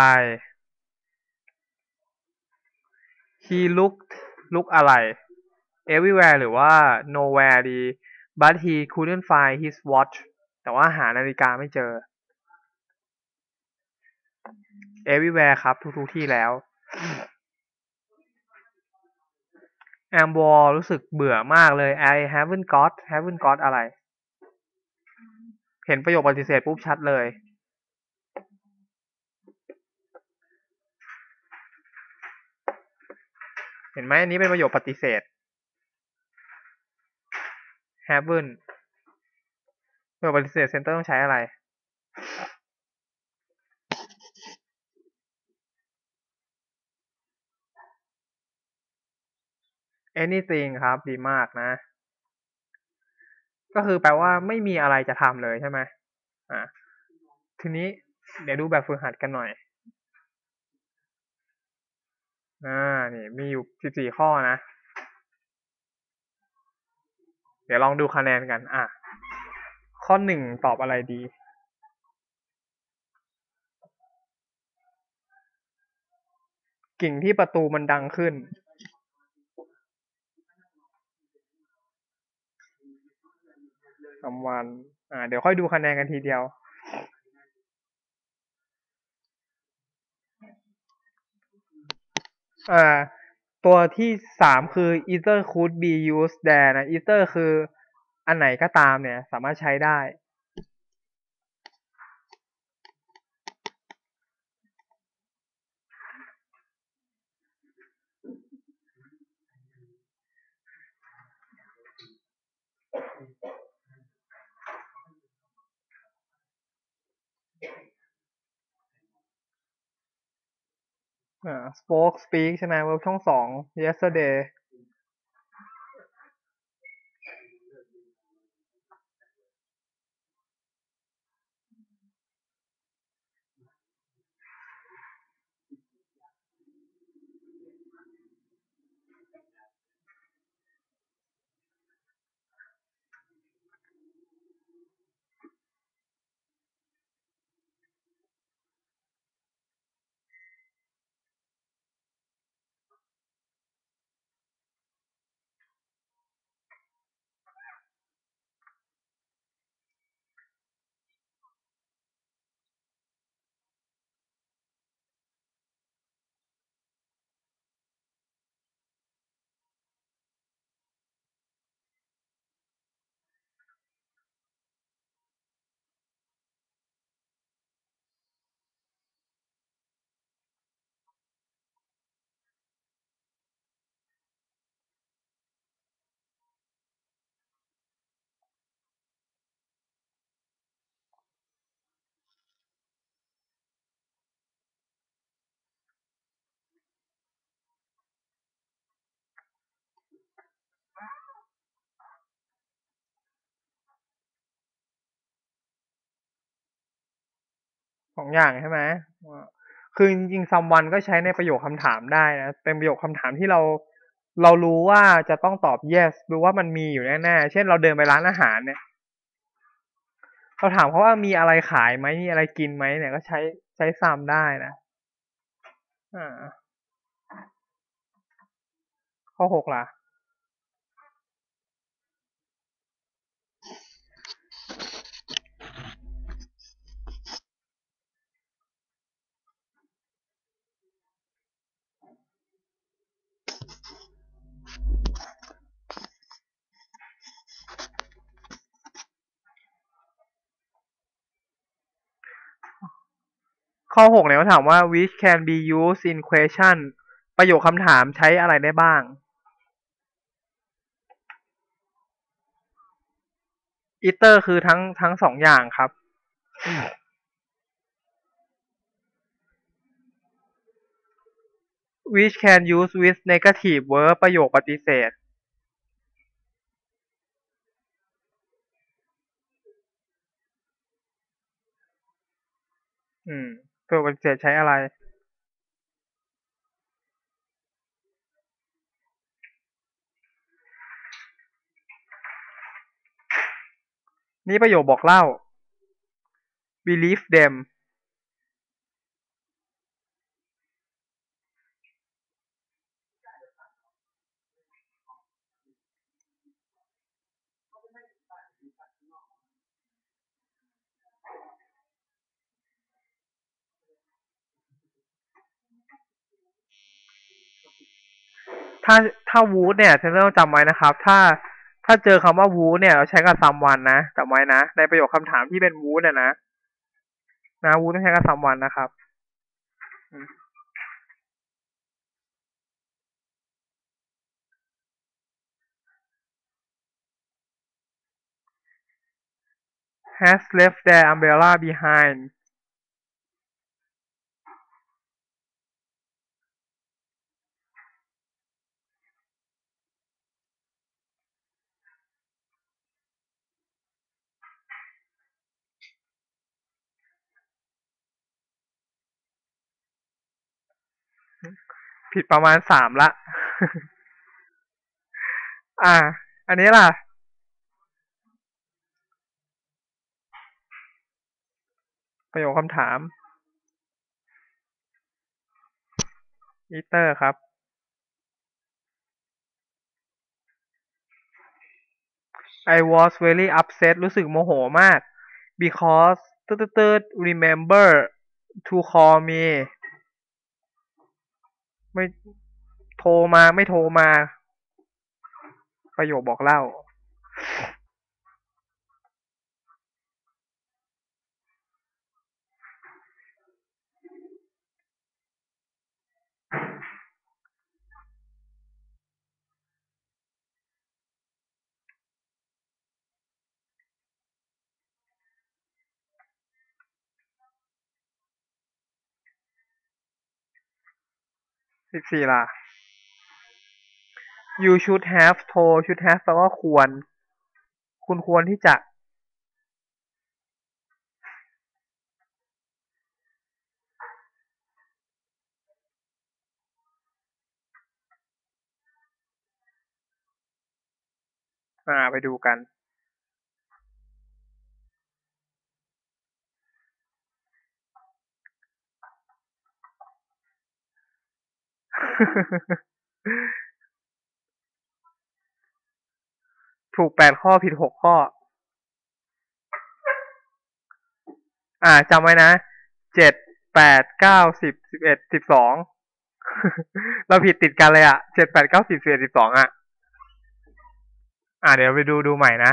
[SPEAKER 1] he looked look อะไร everywhere หรือว่า nowhere ดี but he couldn't find his watch แต่ว่าหานาฬิกาไม่เจอ everywhere ครับทุกๆที่แล้วแอมบอลรู้สึกเบื่อมากเลย I haven't got haven't got อะไรเห็นประโยคปฏิเสธปุ๊บชัดเลยเห็นไหมอันนี้เป็นประโยคปฏิเสธ haven't ประโยคปฏิเสธเซนเตอร์ต้องใช้อะไร anything ครับดีมากนะก็คือแปลว่าไม่มีอะไรจะทำเลยใช่ไหมอ่ะทีนี้เดี๋ยวดูแบบฝึกหัดกันหน่อยอ่านี่มีอยู่สิบสี่ข้อนะเดี๋ยวลองดูคะแนนกันอ่ะข้อหนึ่งตอบอะไรดีกิ่งที่ประตูมันดังขึ้นสามวันอ่าเดี๋ยวค่อยดูคะแนนกันทีเดียวอ่าตัวที่สามคือ either could be used there นะ either คืออันไหนก็ตามเนี่ยสามารถใช้ได้อ่า spoke speak ใช่ไหม verb ช่องสอง yesterday สองอย่างใช่ไหมคือจริงๆ someone ก็ใช้ในประโยคคำถามได้นะเป็นประโยคคำถามที่เราเรารู้ว่าจะต้องตอบ yes รู้ว่ามันมีอยู่แน่ๆเช่นเราเดินไปร้านอาหารเนี่ยเราถามเขาว่ามีอะไรขายไหมมีอะไรกินไหมเนี่ยก็ใช้ใช้ some ได้นะอ่าข้อหกล่ะข้อหกเนี่ยเขาถามว่า which can be used in question ประโยคคำถามใช้อะไรได้บ้าง either คือทั้งทั้งสองอย่างครับ which can use with negative verb ประโยคปฏิเสธอืมประโยคปฏิเสธใช้อะไรนี่ประโยคบอกเล่า believe them ถ้าถ้า would เนี่ยเซนเซอร์ต้องจำไว้นะครับถ้าถ้าเจอคำว่า would เนี่ยเราใช้กับ someone นะจำไว้นะในประโยคคำถามที่เป็น would เนี่ยนะนะ would ต้องใช้กับ someone นะครับ has left their umbrella behind ผิดประมาณสามละอ่าอันนี้ล่ะประโยคคำถาม either ครับ I was very upset รู้สึกโมโหมาก because ตึ๊ดตึ๊ด remember to call me ไม่โทรมาไม่โทรมาประโยคบอกเล่าสิบสี่ล่ะ you should have told should have แปลว่าควรคุณควรที่จะอ่าไปดูกัน ถูกแปดข้อผิดหกข้ออ่าจำไว้นะเจ็ดแปดเก้าสิบสิบเอ็ดสิบสองเราผิดติดกันเลยอ่ะเจ็ดแปดเก้าสิบสิบเอ็ดสิบสองอ่ะอ่าเดี๋ยวไปดูดูใหม่นะ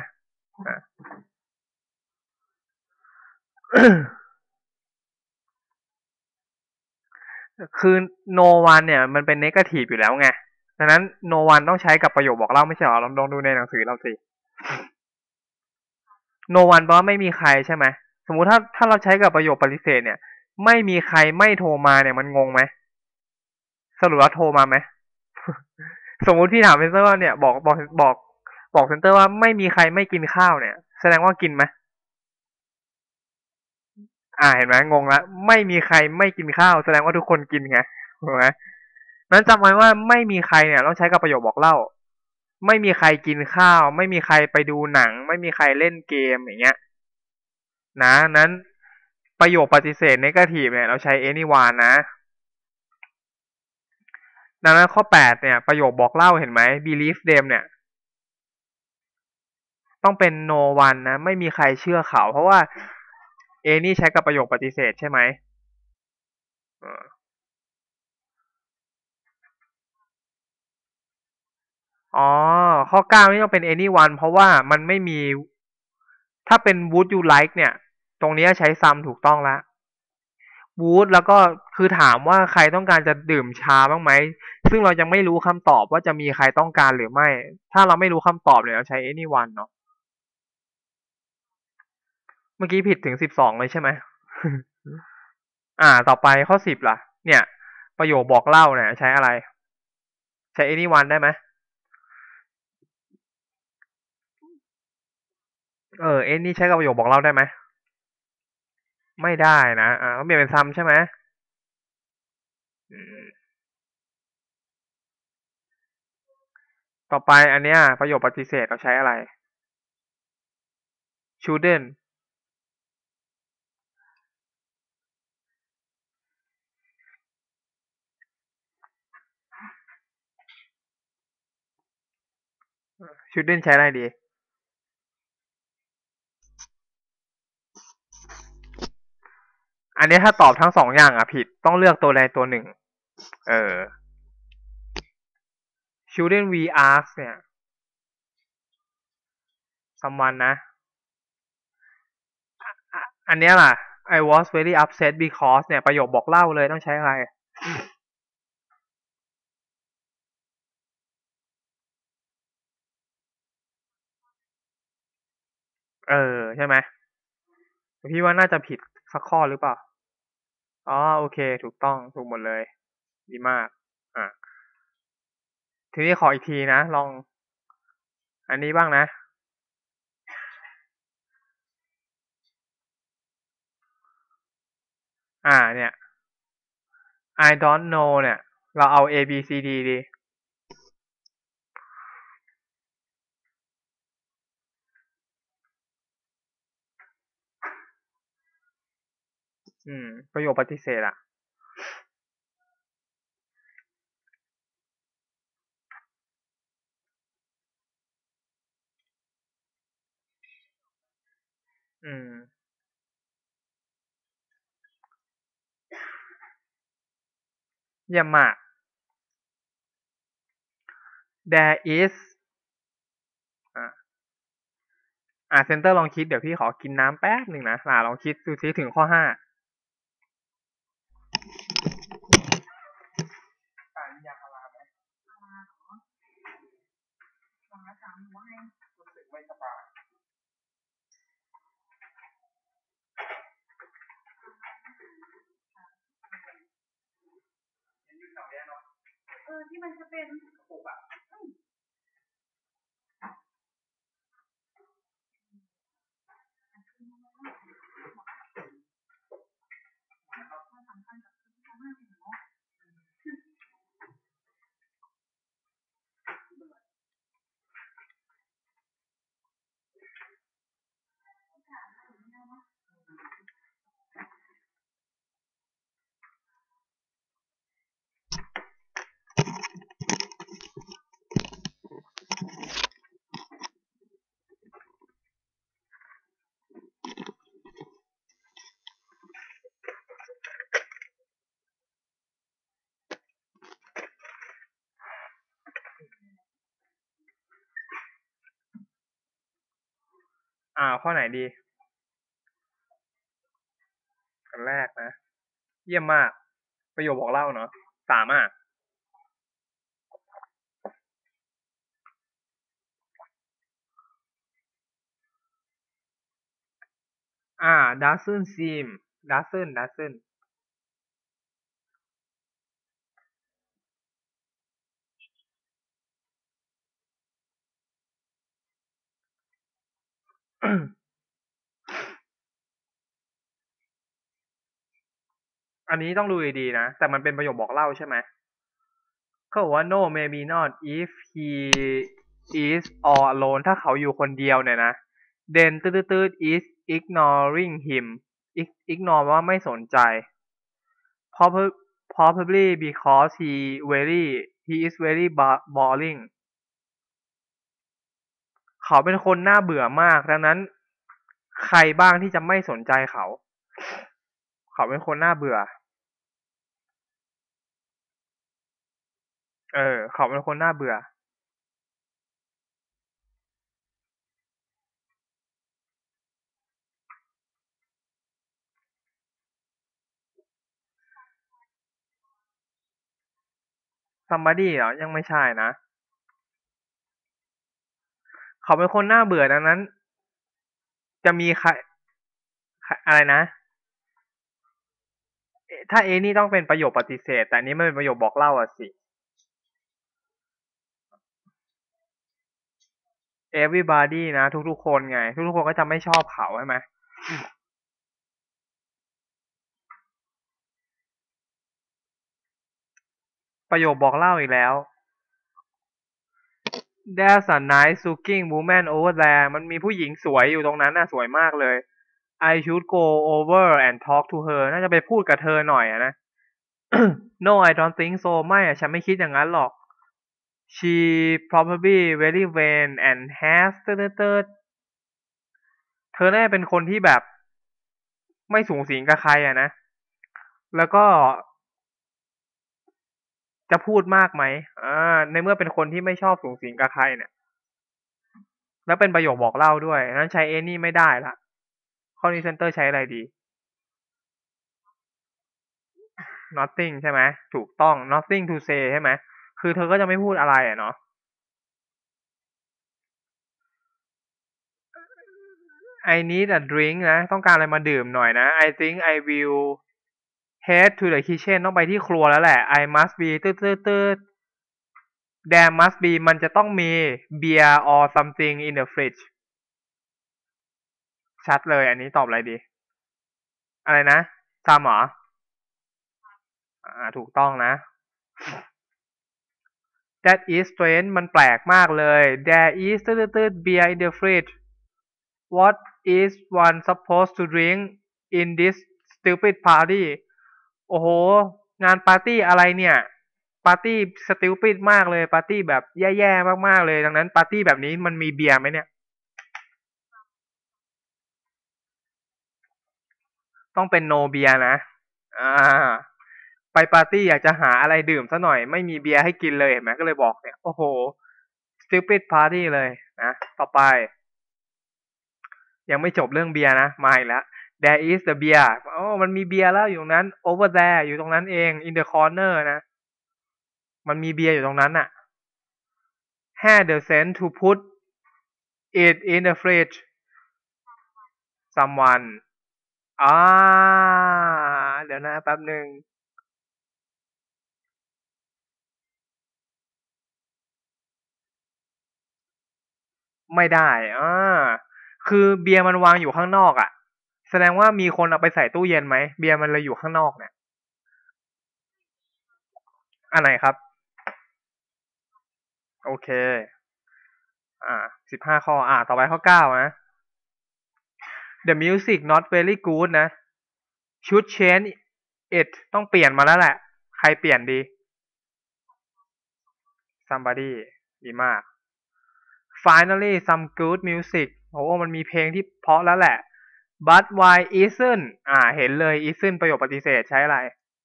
[SPEAKER 1] คือ no one เนี่ยมันเป็น negative อยู่แล้วไงดังนั้น no one ต้องใช้กับประโยคบอกเล่าไม่ใช่หรอลองลองดูในหนังสือเราสิ no one แปลว่าไม่มีใครใช่ไหมสมมุติถ้าถ้าเราใช้กับประโยคปฏิเสธเนี่ยไม่มีใครไม่โทรมาเนี่ยมันงงไหมสรุปว่าโทรมาไหม สมมุติพี่ถามเซนเตอร์ว่าเนี่ยบอกบอกบอกบอกเซนเตอร์ว่าไม่มีใครไม่กินข้าวเนี่ยแสดงว่ากินไหมอ่าเห็นไหมงงละไม่มีใครไม่กินข้าวแสดงว่าทุกคนกินไงถูกไหมนั้นจำไว้ว่าไม่มีใครเนี่ยต้องใช้กับประโยคบอกเล่าไม่มีใครกินข้าวไม่มีใครไปดูหนังไม่มีใครเล่นเกมอย่างเงี้ยนะนั้นประโยคปฏิเสธ negative เนี่ยเราใช้ anyone นะดังนั้นข้อแปดเนี่ยประโยคบอกเล่าเห็นไหม believe them เนี่ยต้องเป็น no one นะไม่มีใครเชื่อเขาเพราะว่า any ใช้กับประโยคปฏิเสธใช่ไหมอ๋อข้อเก้านี่ต้องเป็น anyone เพราะว่ามันไม่มีถ้าเป็น would you like เนี่ยตรงนี้ใช้ some ถูกต้องแล้ว would แล้วก็คือถามว่าใครต้องการจะดื่มชาบ้างไหมซึ่งเรายังไม่รู้คำตอบว่าจะมีใครต้องการหรือไม่ถ้าเราไม่รู้คำตอบเนี่ยเราใช้ anyone เนาะเมื่อกี้ผิดถึงสิบสองเลยใช่ไหม อ่าต่อไปข้อสิบล่ะเนี่ยประโยคบอกเล่าเนี่ยใช้อะไรใช้ anyone ได้ไหมเออ any ใช้กับประโยคบอกเล่าได้ไหมไม่ได้นะอ่าต้องเปลี่ยนเป็น some ใช่ไหมอืมต่อไปอันเนี้ยประโยคปฏิเสธเราใช้อะไร shouldn't shouldn't ใช้อะไรดีอันนี้ถ้าตอบทั้งสองอย่างอ่ะผิดต้องเลือกตัวใดตัวหนึ่งเออ shouldn't we ask เนี่ย someone นะอ่ะอันเนี้ยล่ะ I was very upset because เนี่ยประโยคบอกเล่าเลยต้องใช้อะไรเออใช่ไหมพี่ว่าน่าจะผิดสักข้อหรือเปล่าอ๋อโอเคถูกต้องถูกหมดเลยดีมากอ่ะทีนี้ขออีกทีนะลองอันนี้บ้างนะอ่าเนี่ย I don't know เนี่ยเราเอา A B C D ดีอืมประโยคปฏิเสธอ่ะอืมเยี่ยมมาก there is อ่าอ่าเซนเตอร์ลองคิดเดี๋ยวพี่ขอกินน้ำแป๊บหนึ่งนะอ่าลองคิดดูซิถึงข้อห้าอ่านยาพาราไหมรู้สึกไม่สบายยืนแถวเนี้ยเนาะเออที่มันจะเป็นกระปุกอ่ะอ่าข้อไหนดีอันแรกนะเยี่ยมมากประโยคบอกเล่าเนาะสามอ่ะอ่า doesn't seem doesn't doesn't อันนี้ต้องดูดีๆนะ แต่มันเป็นประโยคบอกเล่าใช่ไหมเขาบอกว่า no maybe not if he is all alone ถ้าเขาอยู่คนเดียวเนี่ยนะ then ตืดตืด is ignoring him Ig- ignore ว่าไม่สนใจ Prob- probably because he very he is very ba- boring เขาเป็นคนน่าเบื่อมาก ดังนั้นใครบ้างที่จะไม่สนใจเขา เขาเป็นคนน่าเบื่อ เออ เขาเป็นคนน่าเบื่อ somebody เหรอ ยังไม่ใช่นะ เขาเป็นคนน่าเบื่อดังนั้น จะมีใคร อะไรนะ ถ้าเอนี่ต้องเป็นประโยคปฏิเสธ แต่อันนี้ไม่เป็นประโยคบอกเล่าอะสิ everybody นะ ทุกๆคนไง ทุกๆคนก็จะไม่ชอบเขาใช่ไหม ประโยคบอกเล่าอีกแล้ว There's a nice looking woman over there มันมีผู้หญิงสวยอยู่ตรงนั้นน่ะ สวยมากเลย I should go over and talk to her น่าจะไปพูดกับเธอหน่อยอะนะ No I don't think so ไม่อะฉันไม่คิดอย่างนั้นหรอก She probably very vain and has เติร์ดเธอน่าจะเป็นคนที่แบบไม่สูงสิงกับใครอะนะ แล้วก็จะพูดมากไหมอ่าในเมื่อเป็นคนที่ไม่ชอบสูงสิงกับใครเนี่ย แล้วเป็นประโยคบอกเล่าด้วยนั้นใช้ any ไม่ได้ละข้อนี้เซนเตอร์ใช้อะไรดี nothing ใช่ไหม ถูกต้อง nothing to say ใช่ไหม คือเธอก็จะไม่พูดอะไรอะเนาะ I need a drink นะ ต้องการอะไรมาดื่มหน่อยนะ I think I will head to the kitchen ต้องไปที่ครัวแล้วแหละ I must be ตืดตืดตืด there must be มันจะต้องมี beer or something in the fridge ชัดเลยอันนี้ตอบอะไรดี อะไรนะจำเหรอ อ่า ถูกต้องนะ That is strange มันแปลกมากเลย There is ตืดตืด beer in the fridge What is one supposed to drink in this stupid party โอ้โห งานปาร์ตี้อะไรเนี่ย ปาร์ตี้ stupid มากเลย ปาร์ตี้แบบแย่ๆมากๆเลย ดังนั้นปาร์ตี้แบบนี้มันมีเบียร์ไหมเนี่ย ต้องเป็น no เบียร์นะ อ่า ไปปาร์ตี้อยากจะหาอะไรดื่มซะหน่อย ไม่มีเบียร์ให้กินเลยเห็นไหมก็เลยบอกเนี่ย โอ้โห stupid party เลยนะ ต่อไป ยังไม่จบเรื่องเบียร์นะ มาอีกแล้ว there is the beer โอ้มันมีเบียร์แล้วอยู่ตรงนั้น over there อยู่ตรงนั้นเอง in the corner นะ มันมีเบียร์อยู่ตรงนั้นน่ะ had the sense to put it in the fridge someone อ่าเดี๋ยวนะแป๊บหนึ่ง ไม่ได้อ่าคือเบียร์มันวางอยู่ข้างนอกอ่ะ แสดงว่ามีคนเอาไปใส่ตู้เย็นไหม เบียร์มันเลยอยู่ข้างนอกเนี่ย อันไหนครับ โอเค อ่าสิบห้าข้อ อ่า ต่อไปข้อเก้านะ The music not very good นะ should change it ต้องเปลี่ยนมาแล้วแหละ ใครเปลี่ยนดี somebody ดีมาก finally some good music โอ้มันมีเพลงที่เพราะแล้วแหละ but why isn't อ่า เห็นเลย isn't ประโยคปฏิเสธใช้อะไร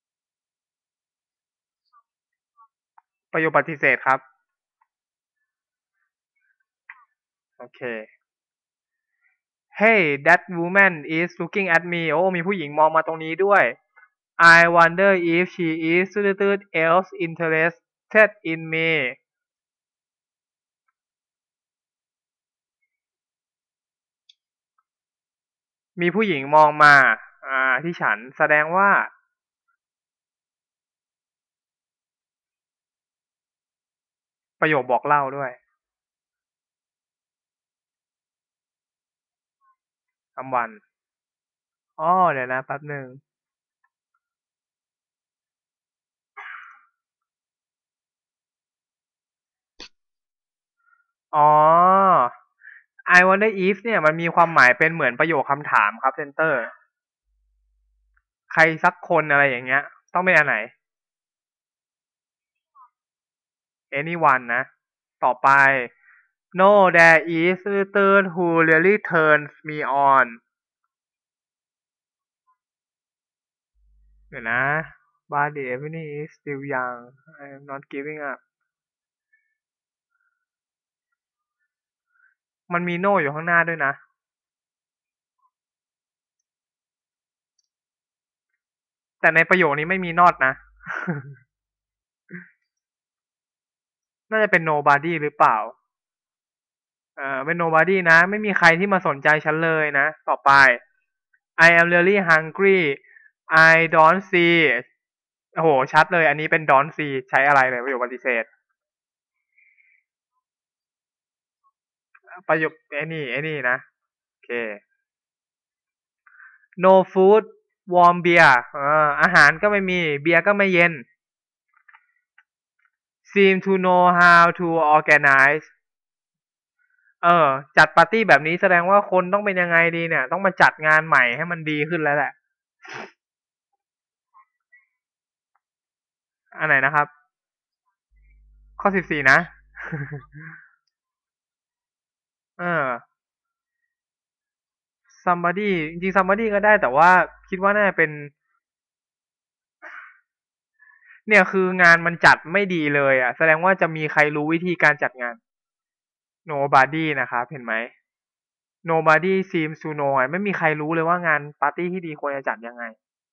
[SPEAKER 1] ประโยคปฏิเสธครับ โอเค Hey that woman is looking at me โอ้มีผู้หญิงมองมาตรงนี้ด้วย I wonder if she is else interested in me มีผู้หญิงมองมา อ่า ที่ฉัน แสดงว่า ประโยคบอกเล่าด้วยคำวัน อ๋อ เดี๋ยวนะแป๊บหนึ่งอ๋อ I wonder if เนี่ยมันมีความหมายเป็นเหมือนประโยคคำถามครับเซนเตอร์ใครสักคนอะไรอย่างเงี้ยต้องเป็นอันไหน anyone นะต่อไป no there is little who really turns me on เดี๋ยวนะ but the evening is still young I am not giving up มันมี no อยู่ข้างหน้าด้วยนะ แต่ในประโยคนี้ไม่มี not นะ น่าจะเป็น nobody หรือเปล่าเออเป็น nobody นะ ไม่มีใครที่มาสนใจฉันเลยนะ ต่อไป I am really hungry I don't see โอ้โห ชัดเลย อันนี้เป็น don't see ใช้อะไรเลยประโยคปฏิเสธ ประโยคไอ้นี่ไอ้นี่นะ โอเค no food warm beer เอออาหารก็ไม่มี เบียร์ก็ไม่เย็น seem to know how to organize เออ จัดปาร์ตี้แบบนี้แสดงว่าคนต้องเป็นยังไงดีเนี่ย ต้องมาจัดงานใหม่ให้มันดีขึ้นแล้วแหละ อันไหนนะครับ ข้อสิบสี่นะ เออ somebody จริงๆ somebody ก็ได้แต่ว่าคิดว่าน่าจะเป็น เนี่ยคืองานมันจัดไม่ดีเลยอ่ะ แสดงว่าจะมีใครรู้วิธีการจัดงาน nobody นะครับ เห็นไหม nobody seems to know ไม่มีใครรู้เลยว่างานปาร์ตี้ที่ดีควรจะจัดยังไง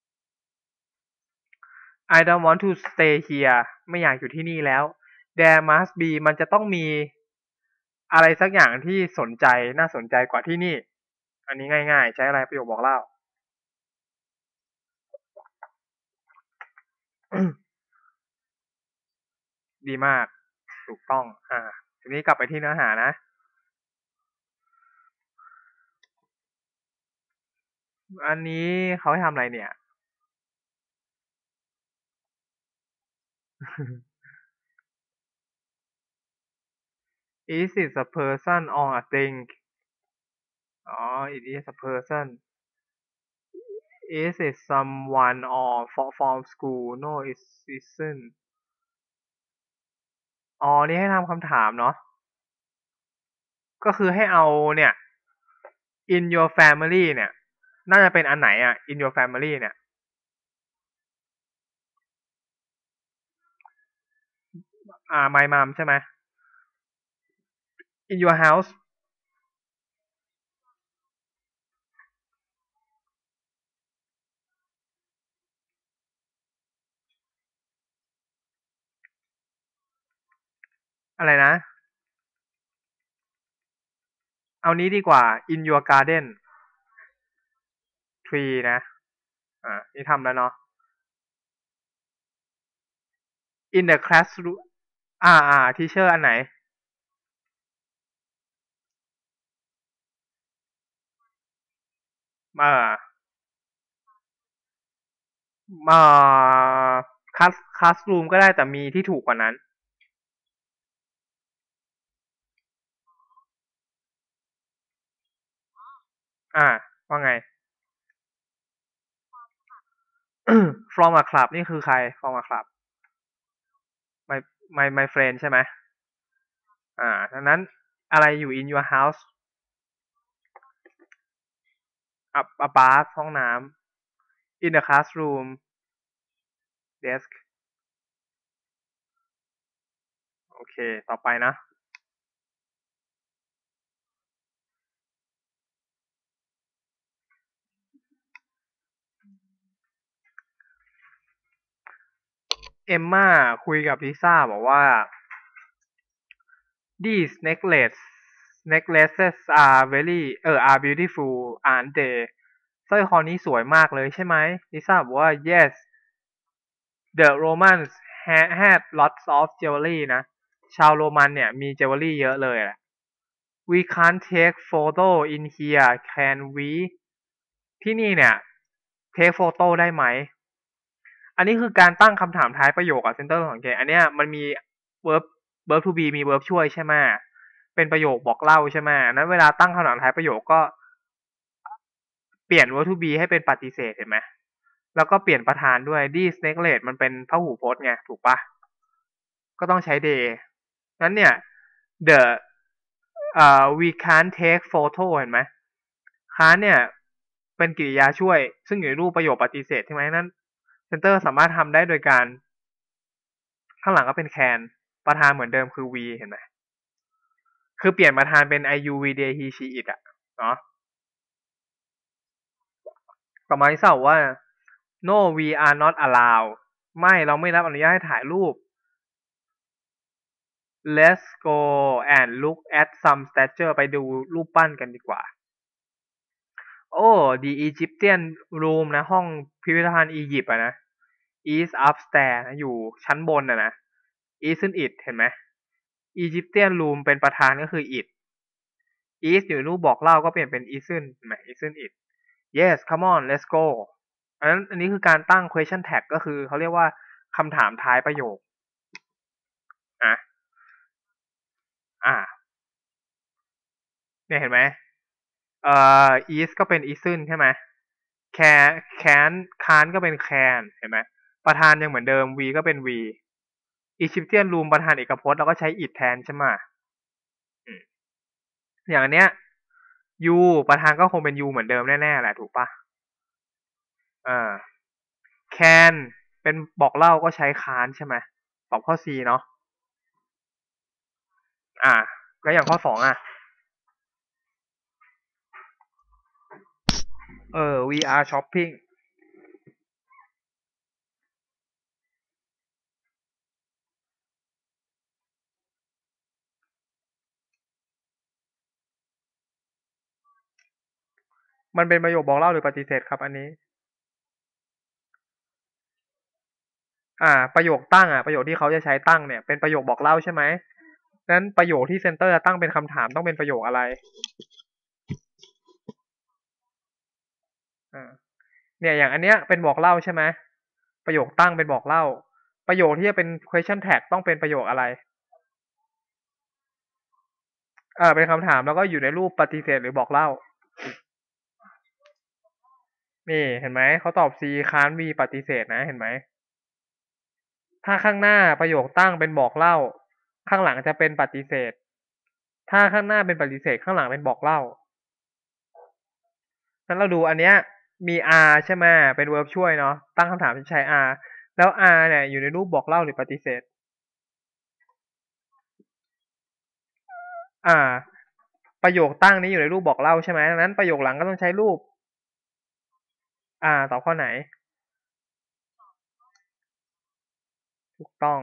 [SPEAKER 1] I don't want to stay here ไม่อยากอยู่ที่นี่แล้ว There must be มันจะต้องมีอะไรสักอย่างที่สนใจน่าสนใจกว่าที่นี่ อันนี้ง่ายๆ ใช้อะไรประโยคบอกเล่า ดีมาก ถูกต้อง อ่า ทีนี้กลับไปที่เนื้อหานะ อันนี้เขาให้ทำอะไรเนี่ย Is it a person or a thing อ๋อ it is a person Is it someone or from school No it isn't อ๋อ นี่ให้ทำคำถามเนาะ ก็คือให้เอาเนี่ย in your family เนี่ย น่าจะเป็นอันไหนอ่ะ in your family เนี่ย อ่า my mom ใช่ไหม in your house อะไรนะ เอานี้ดีกว่า in your garden tree นะ อ่า นี่ทำแล้วเนาะ in the classroom อ่า อ่า teacher อันไหน เอ่อเอ่อ class classroom ก็ได้แต่มีที่ถูกกว่านั้น อ่า ว่าไง from a club นี่คือใคร from a club my my my friend ใช่ไหม อ่า ดังนั้นอะไรอยู่ in your house a a bath ห้องน้ำ in the classroom desk โอเค ต่อไปนะ เอมม่าคุยกับลิซ่าบอกว่า these necklaces necklaces are very เออ are beautiful aren't they สร้อยคอนี้สวยมากเลยใช่ไหมลิซ่าบอกว่า yes the Romans had had lots of jewelry นะ ชาวโรมันเนี่ยมีเจวลรี่เยอะเลยแหละ we can't take photo in here can we ที่นี่เนี่ย take photo ได้ไหม อันนี้คือการตั้งคำถามท้ายประโยคอะเซนเตอร์สังเกตอันเนี้ยมันมี verb verb to be มี verb ช่วยใช่ไหมเป็นประโยคบอกเล่าใช่ไหมนั้นเวลาตั้งคำถามท้ายประโยคก็เปลี่ยน verb to be ให้เป็นปฏิเสธเห็นไหมแล้วก็เปลี่ยนประธานด้วย this necklace มันเป็นพหูพจน์ไงถูกปะก็ต้องใช้ they นั้นเนี่ย the เอ่อ we can't take photo เห็นไหม can't เนี่ยเป็นกริยาช่วยซึ่งอยู่ในรูปประโยคปฏิเสธใช่ไหมนั้นเซนเตอร์สามารถทำได้โดยการข้างหลังก็เป็น can ประธานเหมือนเดิมคือ we เห็นไหมคือเปลี่ยนประธานเป็น I you we they he she it อะเนาะต่อมาที่สองว่า no we are not allowed ไม่เราไม่รับอนุญาตให้ถ่ายรูป let's go and look at some statue ไปดูรูปปั้นกันดีกว่าโอ้ the Egyptian room นะห้องพิพิธภัณฑ์อียิปต์อะนะ is upstairs นะอยู่ชั้นบนอะนะ isn't it เห็นไหม Egyptian room เป็นประธานก็คือ it is อยู่รูปบอกเล่าก็เปลี่ยนเป็น isn't เห็นไหม isn't it yes come on let's go อันนั้นอันนี้คือการตั้ง question tag ก็คือเขาเรียกว่าคำถามท้ายประโยคอ่ะอ่ะเนี่ยเห็นไหมเอ่อ is ก็เป็น isn't ใช่ไหม can can can't ก็เป็น can เห็นไหมประธานยังเหมือนเดิม v ก็เป็น v Egyptian room ประธานเอกพจน์เราก็ใช้ it แทนใช่ไหมอืมอย่างอันเนี้ย you ประธานก็คงเป็น you เหมือนเดิมแน่ๆแหละถูกปะอ่า can เป็นบอกเล่าก็ใช้ can't ใช่ไหมตอบข้อ C เนาะอ่าแล้วอย่างข้อสองอ่ะเออ we are shopping มันเป็นประโยคบอกเล่าหรือปฏิเสธครับอันนี้อ่าประโยคตั้งอ่ะประโยคที่เขาจะใช้ตั้งเนี่ยเป็นประโยคบอกเล่าใช่ไหมนั้นประโยคที่เซนเตอร์ตั้งเป็นคำถามต้องเป็นประโยคอะไรอ่าเนี่ยอย่างอันเนี้ยเป็นบอกเล่าใช่ไหมประโยคตั้งเป็นบอกเล่าประโยคที่จะเป็น question tag ต้องเป็นประโยคอะไรอ่าเป็นคำถามแล้วก็อยู่ในรูปปฏิเสธหรือบอกเล่านี่เห็นไหมเขาตอบ C ค้าน V ปฏิเสธนะเห็นไหมถ้าข้างหน้าประโยคตั้งเป็นบอกเล่าข้างหลังจะเป็นปฏิเสธถ้าข้างหน้าเป็นปฏิเสธข้างหลังเป็นบอกเล่างั้นเราดูอันเนี้ยมี R ใช่ไหมเป็น verb ช่วยเนาะตั้งคำถามที่ใช้ R แล้ว R เนี่ยอยู่ในรูปบอกเล่าหรือปฏิเสธอ่าประโยคตั้งนี้อยู่ในรูปบอกเล่าใช่ไหมดังนั้นประโยคหลังก็ต้องใช้รูปอ่าตอบข้อไหนถูกต้อง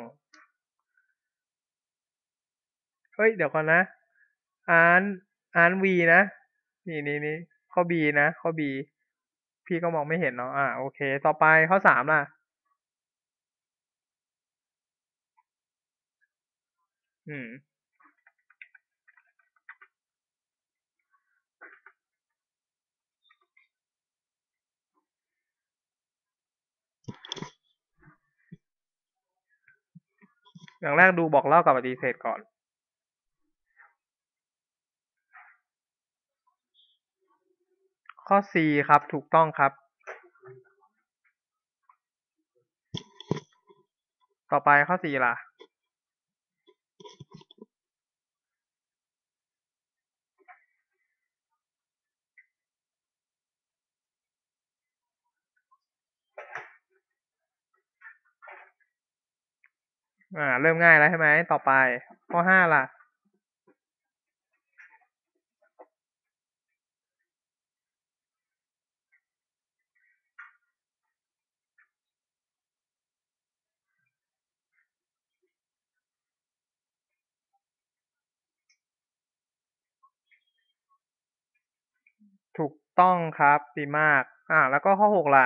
[SPEAKER 1] เฮ้ยเดี๋ยวก่อนนะอ่านอ่าน V นะนี่นี่นี่ข้อ B นะข้อ B พี่ก็มองไม่เห็นเนาะอ่าโอเคต่อไปข้อสามล่ะอืมอย่างแรกดูบอกเล่ากับปฏิเสธก่อนข้อ C ครับถูกต้องครับต่อไปข้อ สี่ล่ะ อ่าเริ่มง่ายแล้วใช่ไหมต่อไปข้อห้าล่ะถูกต้องครับดีมากอ่าแล้วก็ข้อหกล่ะ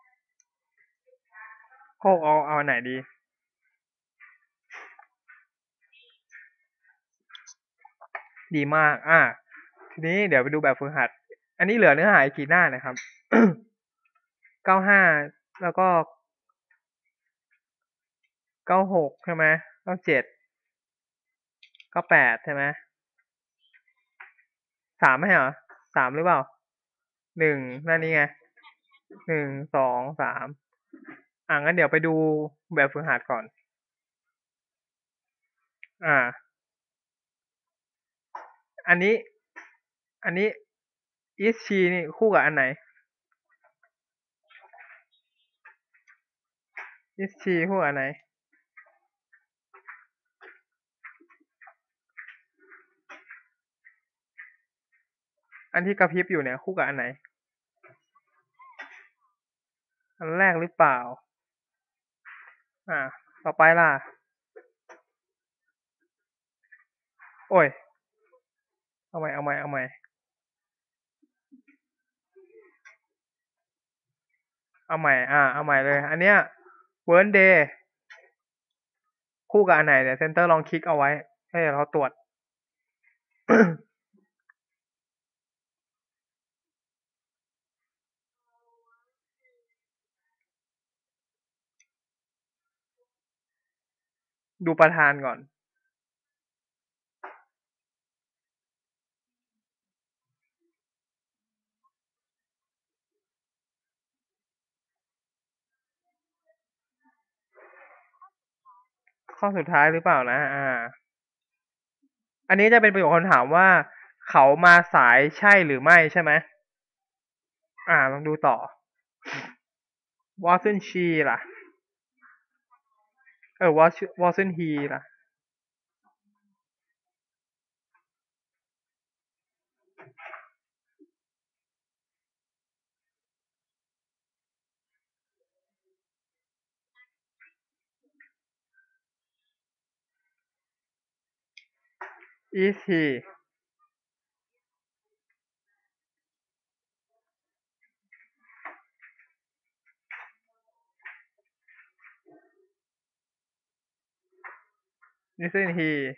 [SPEAKER 1] ข้อหกเอาเอาอันไหนดีดีมาก อ่า ทีนี้เดี๋ยวไปดูแบบฝึกหัด อันนี้เหลือเนื้อหาอีกกี่หน้านะครับ เก้าห้า แล้วก็ เก้าหก ใช่ไหม เก้าเจ็ด เก้าแปด ใช่ไหม สาม ไม่ใช่เหรอ สาม หรือเปล่า หนึ่ง นั่นนี่ไง หนึ่ง สอง สาม อ่า งั้นเดี๋ยวไปดูแบบฝึกหัดก่อน อ่า อันนี้ อันนี้ is she นี่คู่กับอันไหน is she คู่กับอันไหน อันที่กระพริบอยู่เนี่ยคู่กับอันไหน อันแรกหรือเปล่า อ่า ต่อไปล่ะ โอ้ย เอาใหม่ เอาใหม่ เอาใหม่ เอาใหม่ อ่า เอาใหม่เลย อันเนี้ย Wednesday คู่กับอันไหนเดี๋ยวเซนเตอร์ลองคลิกเอาไว้ ให้เราตรวจ ดูประธานก่อน ข้อสุดท้ายหรือเปล่านะ อ่า อันนี้จะเป็นประโยคคำถามว่า เขามาสายใช่หรือไม่ใช่ไหม อ่า ลองดูต่อ wasn't she ล่ะ เออ was wasn't he ล่ะ is he isn't he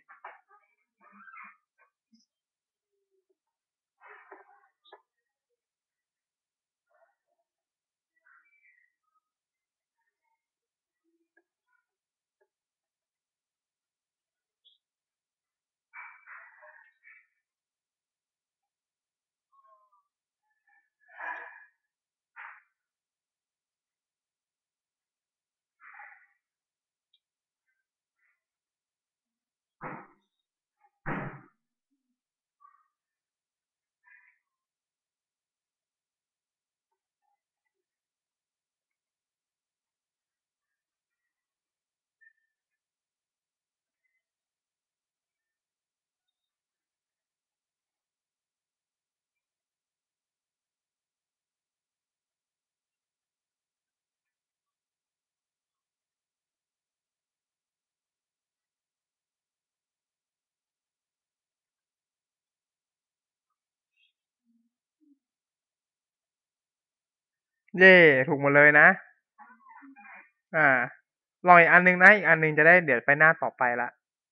[SPEAKER 1] เย่ถูกหมดเลยนะ อ่า ลองอีกอันนึงนะ อีกอันนึงจะได้เดี๋ยวไปหน้าต่อไปละ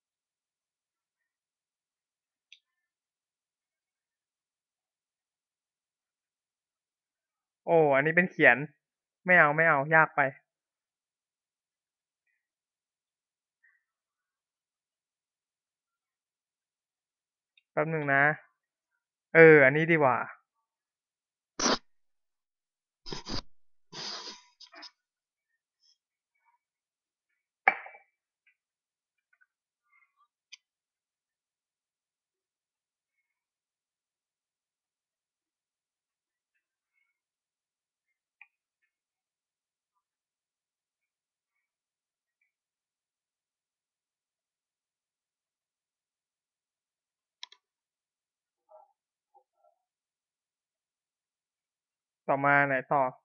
[SPEAKER 1] โอ้ อันนี้เป็นเขียน ไม่เอา ไม่เอา ยากไป แป๊บนึงนะ เออ อันนี้ดีกว่า ต่อมาไหนต่อ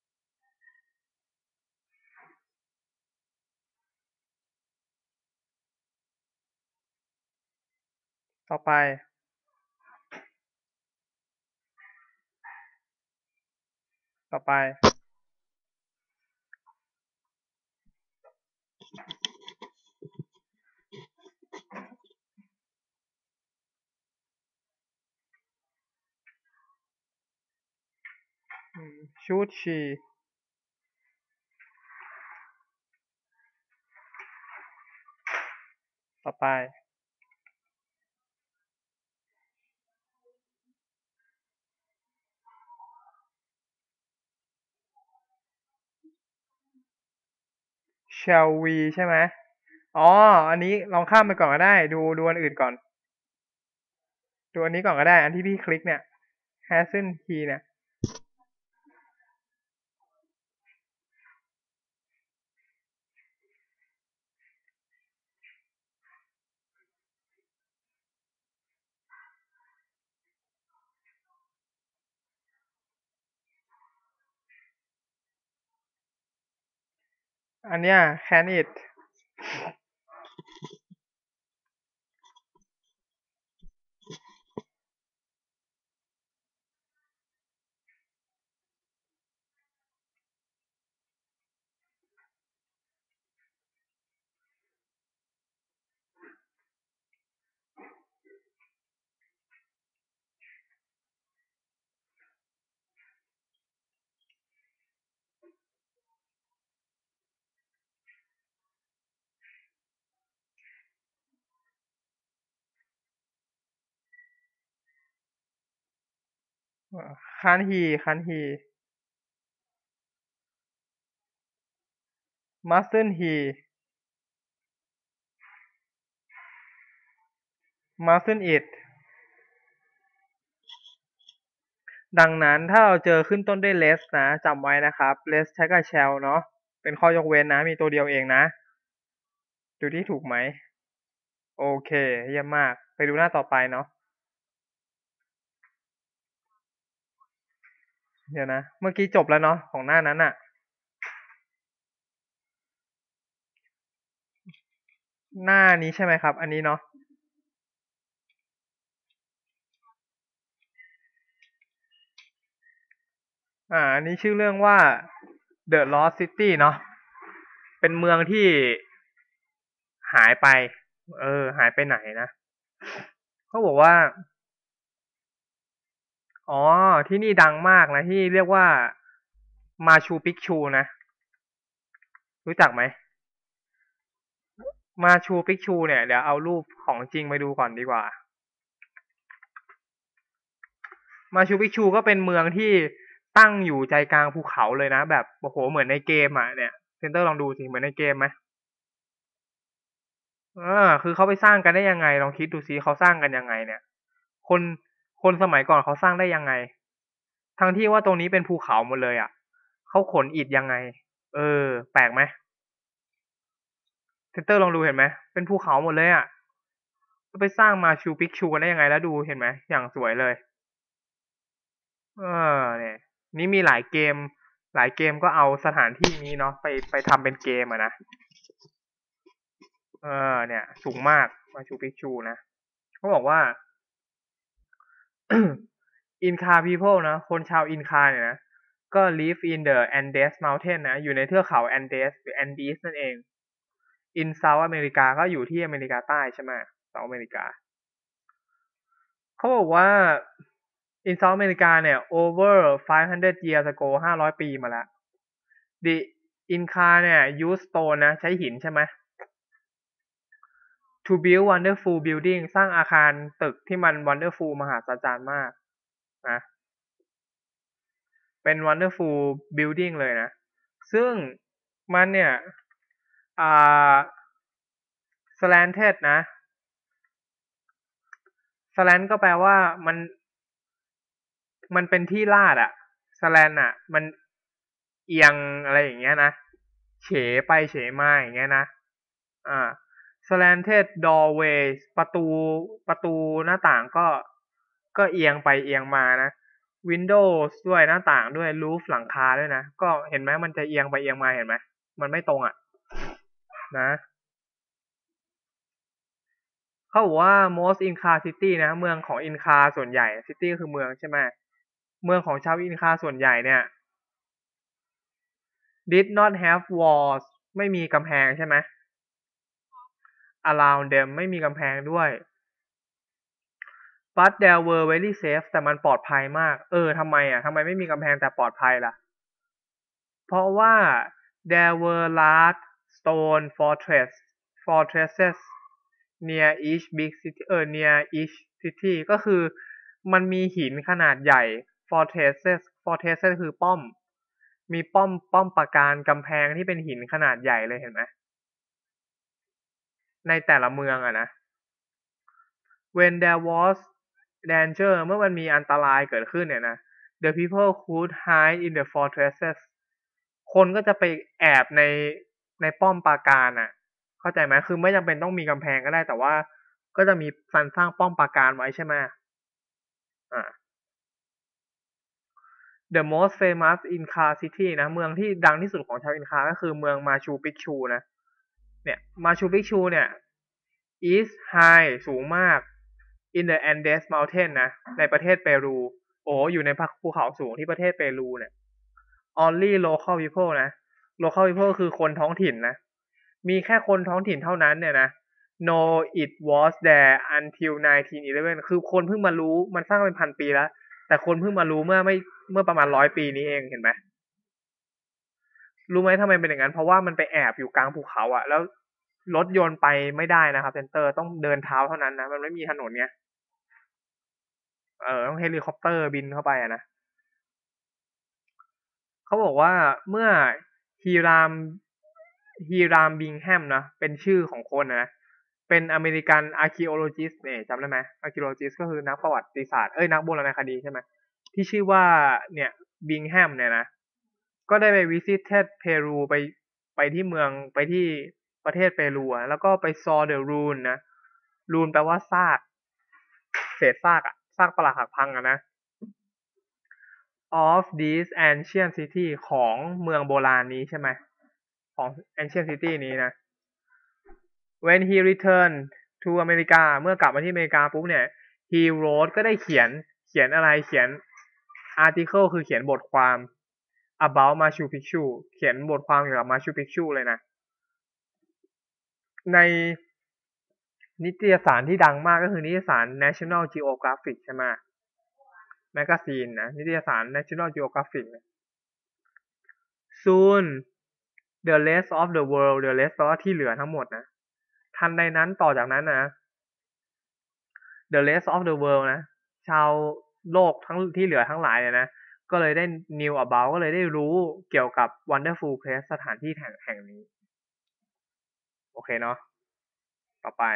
[SPEAKER 1] ต่อไป ต่อไป should she ต่อไป shall we ใช่ไหมอ๋ออันนี้ลองข้ามไปก่อนก็ได้ดูดูอันอื่นก่อนดูอันนี้ก่อนก็ได้อันที่พี่คลิกเนี่ย hasn't he เนี่ยอันเนี้ย can it คันฮีคันฮี mustn't he mustn't it ดังนั้นถ้าเราเจอขึ้นต้นด้วย less นะจำไว้นะครับ less ใช้กับ shall เนาะเป็นข้อยกเว้นนะมีตัวเดียวเองนะดูที่ถูกไหมโอเคเยี่ยมมากไปดูหน้าต่อไปเนาะเดี๋ยวนะเมื่อกี้จบแล้วเนาะของหน้านั้นอะหน้านี้ใช่ไหมครับอันนี้เนาะอ่าอันนี้ชื่อเรื่องว่า The Lost City เนาะเป็นเมืองที่หายไปเออหายไปไหนนะเขาบอกว่าอ๋อที่นี่ดังมากนะที่เรียกว่ามาชูปิกชูนะรู้จักไหมมาชูปิกชูเนี่ยเดี๋ยวเอารูปของจริงไปดูก่อนดีกว่ามาชูปิกชูก็เป็นเมืองที่ตั้งอยู่ใจกลางภูเขาเลยนะแบบโอ้โหเหมือนในเกมอ่ะเนี่ยเซนเตอร์ลองดูสิเหมือนในเกมไหมเออคือเขาไปสร้างกันได้ยังไงลองคิดดูสิเขาสร้างกันยังไงเนี่ยคนคนสมัยก่อนเขาสร้างได้ยังไงทั้งที่ว่าตรงนี้เป็นภูเขาหมดเลยอ่ะเขาขนอิฐยังไงเออแปลกไหมเซนเตอร์ลองดูเห็นไหมเป็นภูเขาหมดเลยอ่ะจะไปสร้างมาชูปิกชูกันได้ยังไงแล้วดูเห็นไหมอย่างสวยเลยเออเนี่ยนี่มีหลายเกมหลายเกมก็เอาสถานที่นี้เนาะไปไปทำเป็นเกมอะนะเออเนี่ยสูงมากมาชูปิกชูนะเขาบอกว่า อินคา people นะคนชาวอินคาเนี่ยนะก็ live in the Andes Mountain นะอยู่ในเทือกเขา Andes หรือ Andes นั่นเอง in South America ก็อยู่ที่อเมริกาใต้ใช่ไหม South America เขาบอกว่า in South America เนี่ย over five hundred years ago ห้าร้อยปีมาแล้ว the Inca เนี่ย use stone นะใช้หินใช่ไหม to build wonderful building สร้างอาคารตึกที่มัน wonderful มหาศาลมากนะเป็น wonderful building เลยนะซึ่งมันเนี่ยอ่า slanted นะ slant ก็แปลว่ามันมันเป็นที่ลาดอะ slant อะมันเอียงอะไรอย่างเงี้ยนะเฉไปเฉมาอย่างเงี้ยนะอ่า slanted doorway ประตูประตูหน้าต่างก็ก็เอียงไปเอียงมานะ windows ด้วยหน้าต่างด้วย roof หลังคาด้วยนะก็เห็นไหมมันจะเอียงไปเอียงมาเห็นไหมมันไม่ตรงอ่ะนะเขาบอกว่า most Inca city นะเมืองของอินคาส่วนใหญ่ city ก็คือเมืองใช่ไหมเมืองของชาวอินคาส่วนใหญ่เนี่ย did not have walls ไม่มีกำแพงใช่ไหม around them ไม่มีกำแพงด้วย but there were very safe แต่มันปลอดภัยมากเออทำไมอ่ะทำไมไม่มีกำแพงแต่ปลอดภัยล่ะเพราะว่า there were large stone fortress fortresses near each big city เออ near each city ก็คือมันมีหินขนาดใหญ่ fortresses fortresses คือป้อมมีป้อมป้อมปราการกำแพงที่เป็นหินขนาดใหญ่เลยเห็นไหมในแต่ละเมืองอะนะ when there was danger เมื่อมันมีอันตรายเกิดขึ้นเนี่ยนะ the people could hide in the fortresses คนก็จะไปแอบในในป้อมปราการอ่ะเข้าใจไหมคือไม่จำเป็นต้องมีกำแพงก็ได้แต่ว่าก็จะมีการสร้างป้อมปราการไว้ใช่ไหมอ่า the most famous Inca city นะเมืองที่ดังที่สุดของชาวอินคาก็คือเมืองมาชูปิกชูนะเนี่ยมาชูปิกชูเนี่ย is high สูงมาก in the Andes Mountain นะในประเทศเปรูโอ้อยู่ในภูเขาสูงที่ประเทศเปรูเนี่ย only local people นะ local people คือคนท้องถิ่นนะมีแค่คนท้องถิ่นเท่านั้นเนี่ยนะ know it was there until ไนน์ทีน อีเลฟเว่น คือคนเพิ่งมารู้มันสร้างเป็นพันปีแล้วแต่คนเพิ่งมารู้เมื่อไม่เมื่อประมาณร้อยปีนี้เองเห็นไหมรู้ไหมทำไมเป็นอย่างนั้นเพราะว่ามันไปแอบอยู่กลางภูเขาอะแล้วรถยนต์ไปไม่ได้นะครับเซนเตอร์ต้องเดินเท้าเท่านั้นนะมันไม่มีถนนไงเออต้องเฮลิคอปเตอร์บินเข้าไปอะนะเขาบอกว่าเมื่อฮีรามฮีรามบิงแฮมนะเป็นชื่อของคนนะเป็นอเมริกันอาร์คิโอโลจิสต์เนี่ยจำได้ไหมอาร์คิโอโลจิสต์ก็คือนักประวัติศาสตร์เอ้ยนักโบราณคดีใช่ไหมที่ชื่อว่าเนี่ยบิงแฮมเนี่ยนะก็ได้ไปวิสิตเปรูไปไปที่เมืองไปที่ประเทศเปรูแล้วก็ไปซอเดอะรูนนะรูนแปลว่าซากเศษซากอะซากปรักหักพังอะนะ of this ancient city ของเมืองโบราณนี้ใช่ไหมของ ancient city นี้นะ when he returned to อเมริกาเมื่อกลับมาที่อเมริกาปุ๊บเนี่ย he wrote ก็ได้เขียนเขียนอะไรเขียน article คือเขียนบทความ about Machu Picchu เขียนบทความเกี่ยวกับ Machu Picchu เลยนะในนิตยสารที่ดังมากก็คือนิตยสาร National Geographic ใช่ไหมแมกกาซีนนะนิตยสาร National Geographic soon the rest of the world the rest แปลว่าที่เหลือทั้งหมดนะทันใดนั้นต่อจากนั้นนะ the rest of the world นะชาวโลกทั้งที่เหลือทั้งหลายเนี่ยนะก็เลยได้ knew about ก็เลยได้รู้เกี่ยวกับ wonderful place สถานที่แห่งแห่งนี้โอเคเนาะต่อไป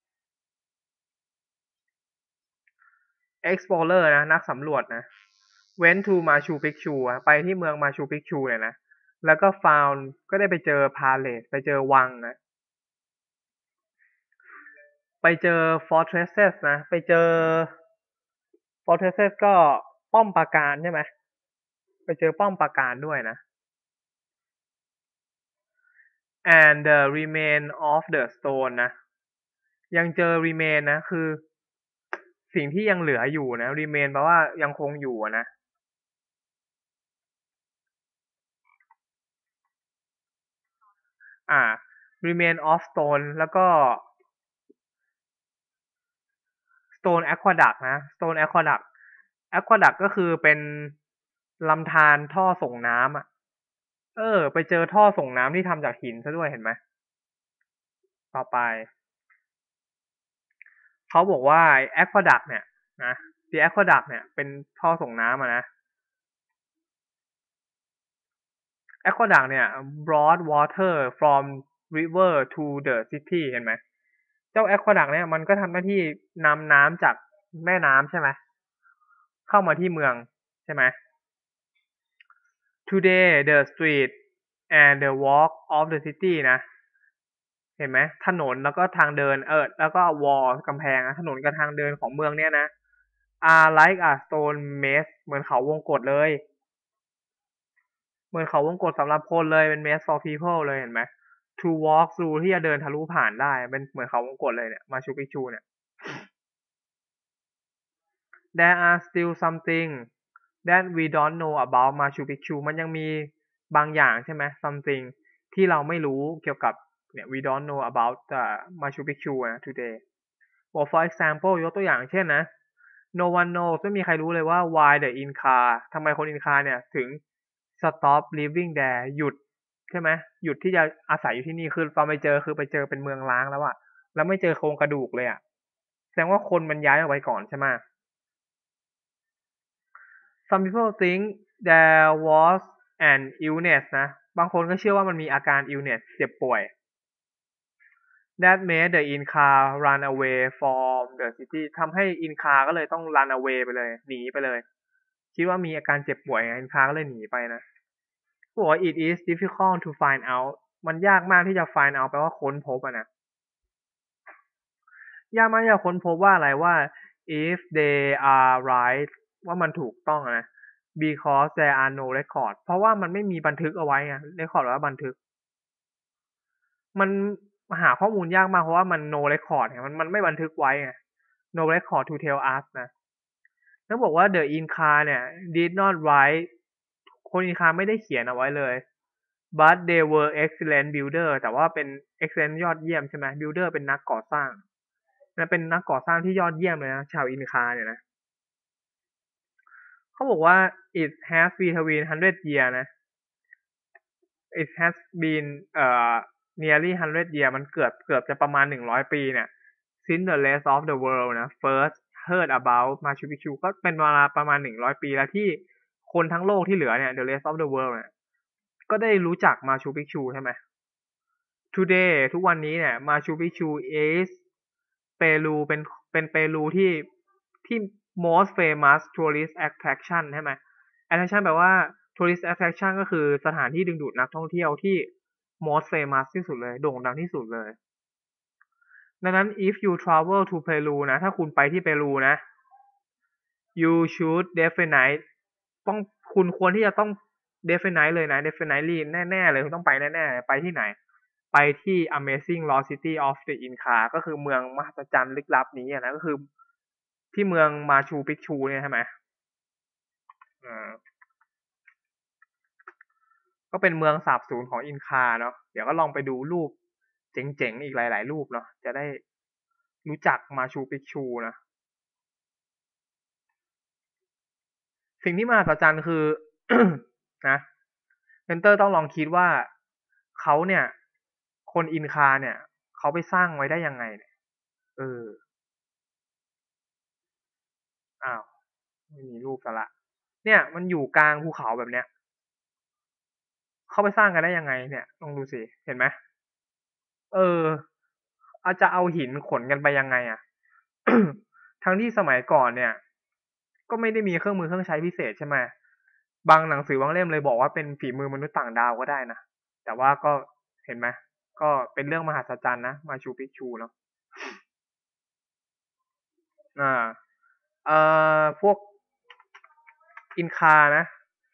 [SPEAKER 1] explorer นะนักสำรวจนะ went to Machu Picchu ไปที่เมือง Machu Picchu เนี่ยนะแล้วก็ found ก็ได้ไปเจอ palace ไปเจอวังนะไปเจอ fortresses นะไปเจอ fortresses ก็ป้อมปราการใช่ไหมไปเจอป้อมปราการด้วยนะ and the remain of the stone นะยังเจอ remain นะคือสิ่งที่ยังเหลืออยู่นะ remain แปลว่ายังคงอยู่นะอ่า remain of stone แล้วก็ stone aqueduct นะ stone aqueduct aqueduct ก็คือเป็นลำธารท่อส่งน้ำอ่ะเออไปเจอท่อส่งน้ำที่ทำจากหินซะด้วยเห็นไหมต่อไปเขาบอกว่า aqueduct เนี่ยนะ the aqueduct เนี่ยเป็นท่อส่งน้ำอ่ะนะ aqueduct เนี่ย brought water from river to the city เห็นไหมเจ้า aqueduct เนี่ยมันก็ทำหน้าที่นำน้ำจากแม่น้ำใช่ไหมเข้ามาที่เมืองใช่ไหม today the street and the walk of the city นะเห็นไหมถนนแล้วก็ทางเดินเออแล้วก็ wall กำแพงถนนกับทางเดินของเมืองเนี่ยนะ are like a stone maze เหมือนเขาวงกตเลยเหมือนเขาวงกตสำหรับคนเลยเป็น maze for people เลยเห็นไหม to walk through ที่จะเดินทะลุผ่านได้เป็นเหมือนเขาวงกตเลยเนี่ยมาชูปิกชูเนี่ย there are still something that we don't know about Machu Picchu มันยังมีบางอย่างใช่ไหม something ที่เราไม่รู้เกี่ยวกับเนี่ย we don't know about the Machu Picchu นะ today well for example ยกตัวอย่างเช่นนะ no one knows ไม่มีใครรู้เลยว่า why the Inca ทำไมคนอินคาเนี่ยถึง stop living there หยุดใช่ไหมหยุดที่จะอาศัยอยู่ที่นี่คือตอนไปเจอคือไปเจอเป็นเมืองร้างแล้วอะแล้วไม่เจอโครงกระดูกเลยอะแสดงว่าคนมันย้ายออกไปก่อนใช่ไหม Some people think there was an illness นะบางคนก็เชื่อว่ามันมีอาการ illness เจ็บป่วย that made the Inca run away from the city ทำให้อินคาก็เลยต้อง run away ไปเลยหนีไปเลยคิดว่ามีอาการเจ็บป่วยไงอินคาก็เลยหนีไปนะบอกว่า it is difficult to find out มันยากมากที่จะ find out แปลว่าค้นพบอะนะยากมากที่จะค้นพบว่าอะไรว่า if they are right ว่ามันถูกต้องนะ because there are no record เพราะว่ามันไม่มีบันทึกเอาไว้ไง record ว่าบันทึกมันหาข้อมูลยากมากเพราะว่ามัน no record ไงมันมันไม่บันทึกไว้ไง no record to tell us นะแล้วบอกว่า the Inca เนี่ย did not write คนอินคาไม่ได้เขียนเอาไว้เลย but they were excellent builder แต่ว่าเป็น excellent ยอดเยี่ยมใช่ไหม builder เป็นนักก่อสร้างนะเป็นนักก่อสร้างที่ยอดเยี่ยมเลยนะชาวอินคาเนี่ยนะเขาบอกว่า it has been between hundred year นะ it has been เอ่อ nearly hundred year มันเกือบเกือบจะประมาณหนึ่งร้อยปีเนี่ย since the rest of the world นะ first heard about Machu Picchu ก็เป็นเวลาประมาณหนึ่งร้อยปีแล้วที่คนทั้งโลกที่เหลือเนี่ย the rest of the world เนี่ยก็ได้รู้จัก Machu Picchu ใช่ไหม today ทุกวันนี้เนี่ย Machu Picchu is เปรูเป็นเป็นเปรูที่ที่ most famous tourist attraction ใช่ไหม attraction แปลว่า tourist attraction ก็คือสถานที่ดึงดูดนักท่องเที่ยวที่ most famous ที่สุดเลยโด่งดังที่สุดเลยดังนั้น if you travel to Peru นะถ้าคุณไปที่เปรูนะ you should definitely ต้องคุณควรที่จะต้อง definitely เลยนะ definitely แน่ๆเลยคุณต้องไปแน่ๆไปที่ไหนไปที่ Amazing Lost City of the Inca ก็คือเมืองมหัศจรรย์ลึกลับนี้นะก็คือที่เมืองมาชูปิกชูเนี่ยใช่ไหมอ่าก็เป็นเมืองสาบสูญของอินคาเนาะเดี๋ยวก็ลองไปดูรูปเจ๋งๆอีกหลายๆรูปเนาะจะได้รู้จักมาชูปิกชูนะสิ่งที่มหัศจรรย์คือ นะเซนเตอร์ต้องลองคิดว่าเขาเนี่ยคนอินคาเนี่ยเขาไปสร้างไว้ได้ยังไงเนี่ยเอออ้าวไม่มีรูปซะละเนี่ยมันอยู่กลางภูเขาแบบเนี้ยเขาไปสร้างกันได้ยังไงเนี่ยลองดูสิเห็นไหมเอออาจจะเอาหินขนกันไปยังไงอะ ทั้งที่สมัยก่อนเนี่ยก็ไม่ได้มีเครื่องมือเครื่องใช้พิเศษใช่ไหมบางหนังสือบางเล่มเลยบอกว่าเป็นฝีมือมนุษย์ต่างดาวก็ได้นะแต่ว่าก็เห็นไหมก็เป็นเรื่องมหัศจรรย์นะมาชูปิกชูเนาะอ่าเอ่อพวกอินคานะ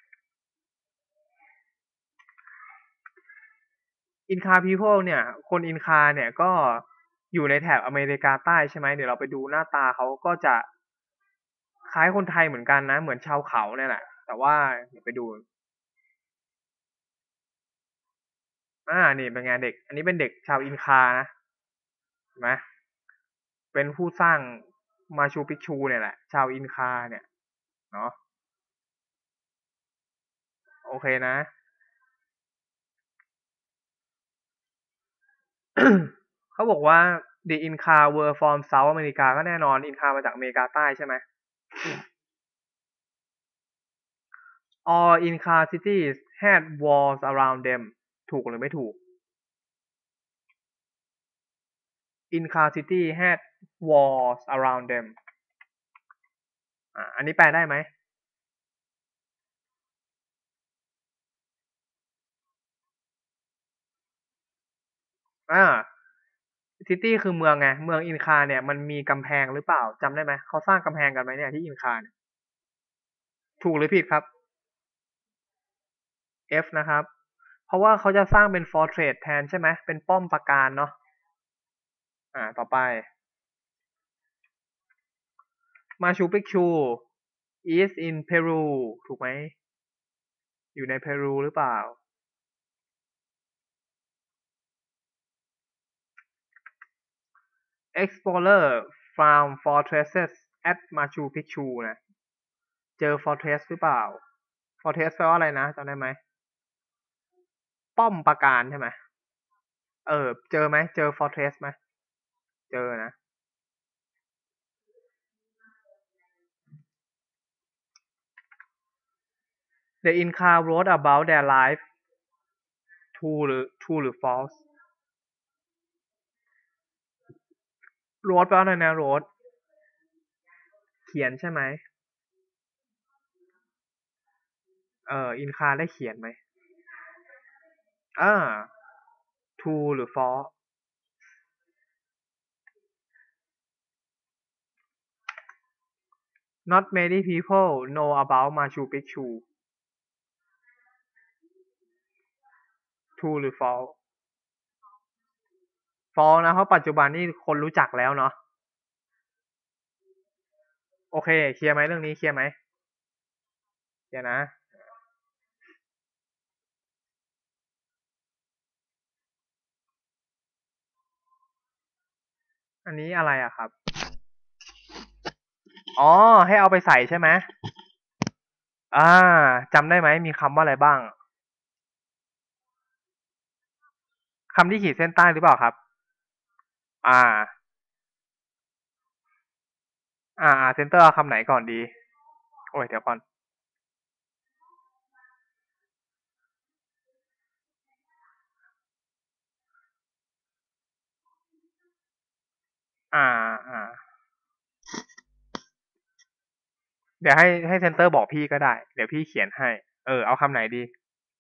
[SPEAKER 1] อินคาพีเพิลเนี่ยคนอินคาเนี่ยก็อยู่ในแถบอเมริกาใต้ใช่ไหมเดี๋ยวเราไปดูหน้าตาเขาก็จะคล้ายคนไทยเหมือนกันนะเหมือนชาวเขาเนี่ยแหละแต่ว่าเดี๋ยวไปดูอ่านี่เป็นไงเด็กอันนี้เป็นเด็กชาวอินคานะเห็นไหมเป็นผู้สร้างมาชูปิกชูเนี่ยแหละชาวอินคาเนี่ยเนาะโอเคนะ เขาบอกว่า the Inca were from South America ก็แน่นอนอินคามาจากอเมริกาใต้ใช่ไหม all Inca cities had walls around them ถูกหรือไม่ถูก Inca city had walls around them อ่าอันนี้แปลได้ไหมอ่า city คือเมืองไงเมืองอินคาเนี่ยมันมีกำแพงหรือเปล่าจำได้ไหมเขาสร้างกำแพงกันไหมเนี่ยที่อินคาเนี่ยถูกหรือผิดครับ F นะครับเพราะว่าเขาจะสร้างเป็น fortress แทนใช่ไหมเป็นป้อมปราการเนาะอ่าต่อไป มาชูปิกชู is in Peru ถูกไหมอยู่ในเปรูหรือเปล่า explorer found fortresses at Machu Picchu นะ เจอ Fortress หรือเปล่า Fortress แปลว่าอะไรนะจำได้ไหม ป้อมปราการใช่ไหม เออ เจอไหม เจอ Fortress ไหม เจอนะ The Inca wrote about their life true หรือ true หรือ false wrote แปลว่าอะไรนะ wrote เขียนใช่ไหม เออ อินคาได้เขียนไหมอ่า true หรือ false not many people know about Machu Picchu true หรือ false false นะเพราะปัจจุบันนี่คนรู้จักแล้วเนาะโอเคเคลียร์ไหมเรื่องนี้เคลียร์ไหมเคลียร์นะอันนี้อะไรอะครับอ๋อให้เอาไปใส่ใช่ไหมอ่าจำได้ไหมมีคำว่าอะไรบ้างคำที่ขีดเส้นใต้หรือเปล่าครับอ่าอ่าเซนเตอร์เอาคำไหนก่อนดีโอ้ยเดี๋ยวก่อนอ่าอ่าเดี๋ยวให้ให้เซนเตอร์บอกพี่ก็ได้เดี๋ยวพี่เขียนให้เออเอาคำไหนดี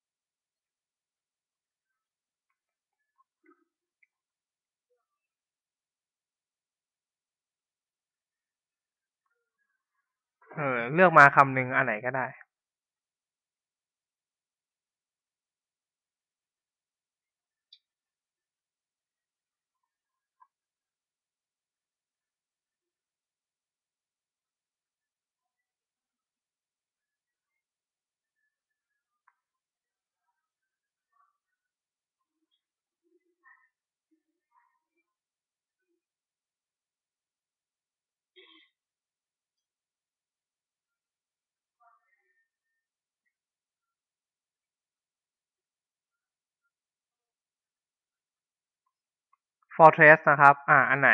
[SPEAKER 1] เออเลือกมาคำหนึ่งอันไหนก็ได้ Fortress นะครับอ่าอันไหน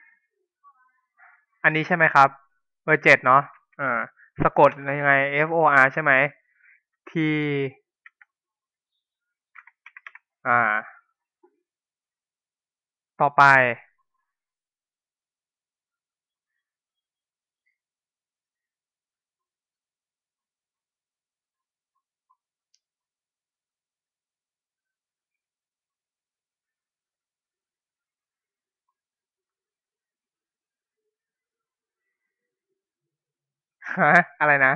[SPEAKER 1] อันนี้ใช่ไหมครับเบอร์เจ็ดเนาะอ่าสะกดยังไง F O R ใช่ไหม T อ่าต่อไป ฮะอะไรนะ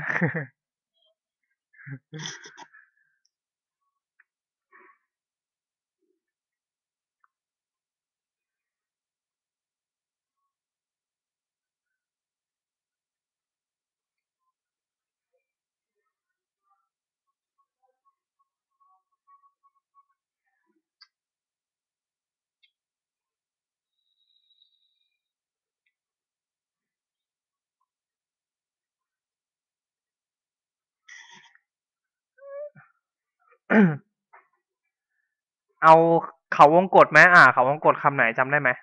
[SPEAKER 1] เอาเขาวงกตไหมอ่าเขาวงกตคำไหนจำได้ไหม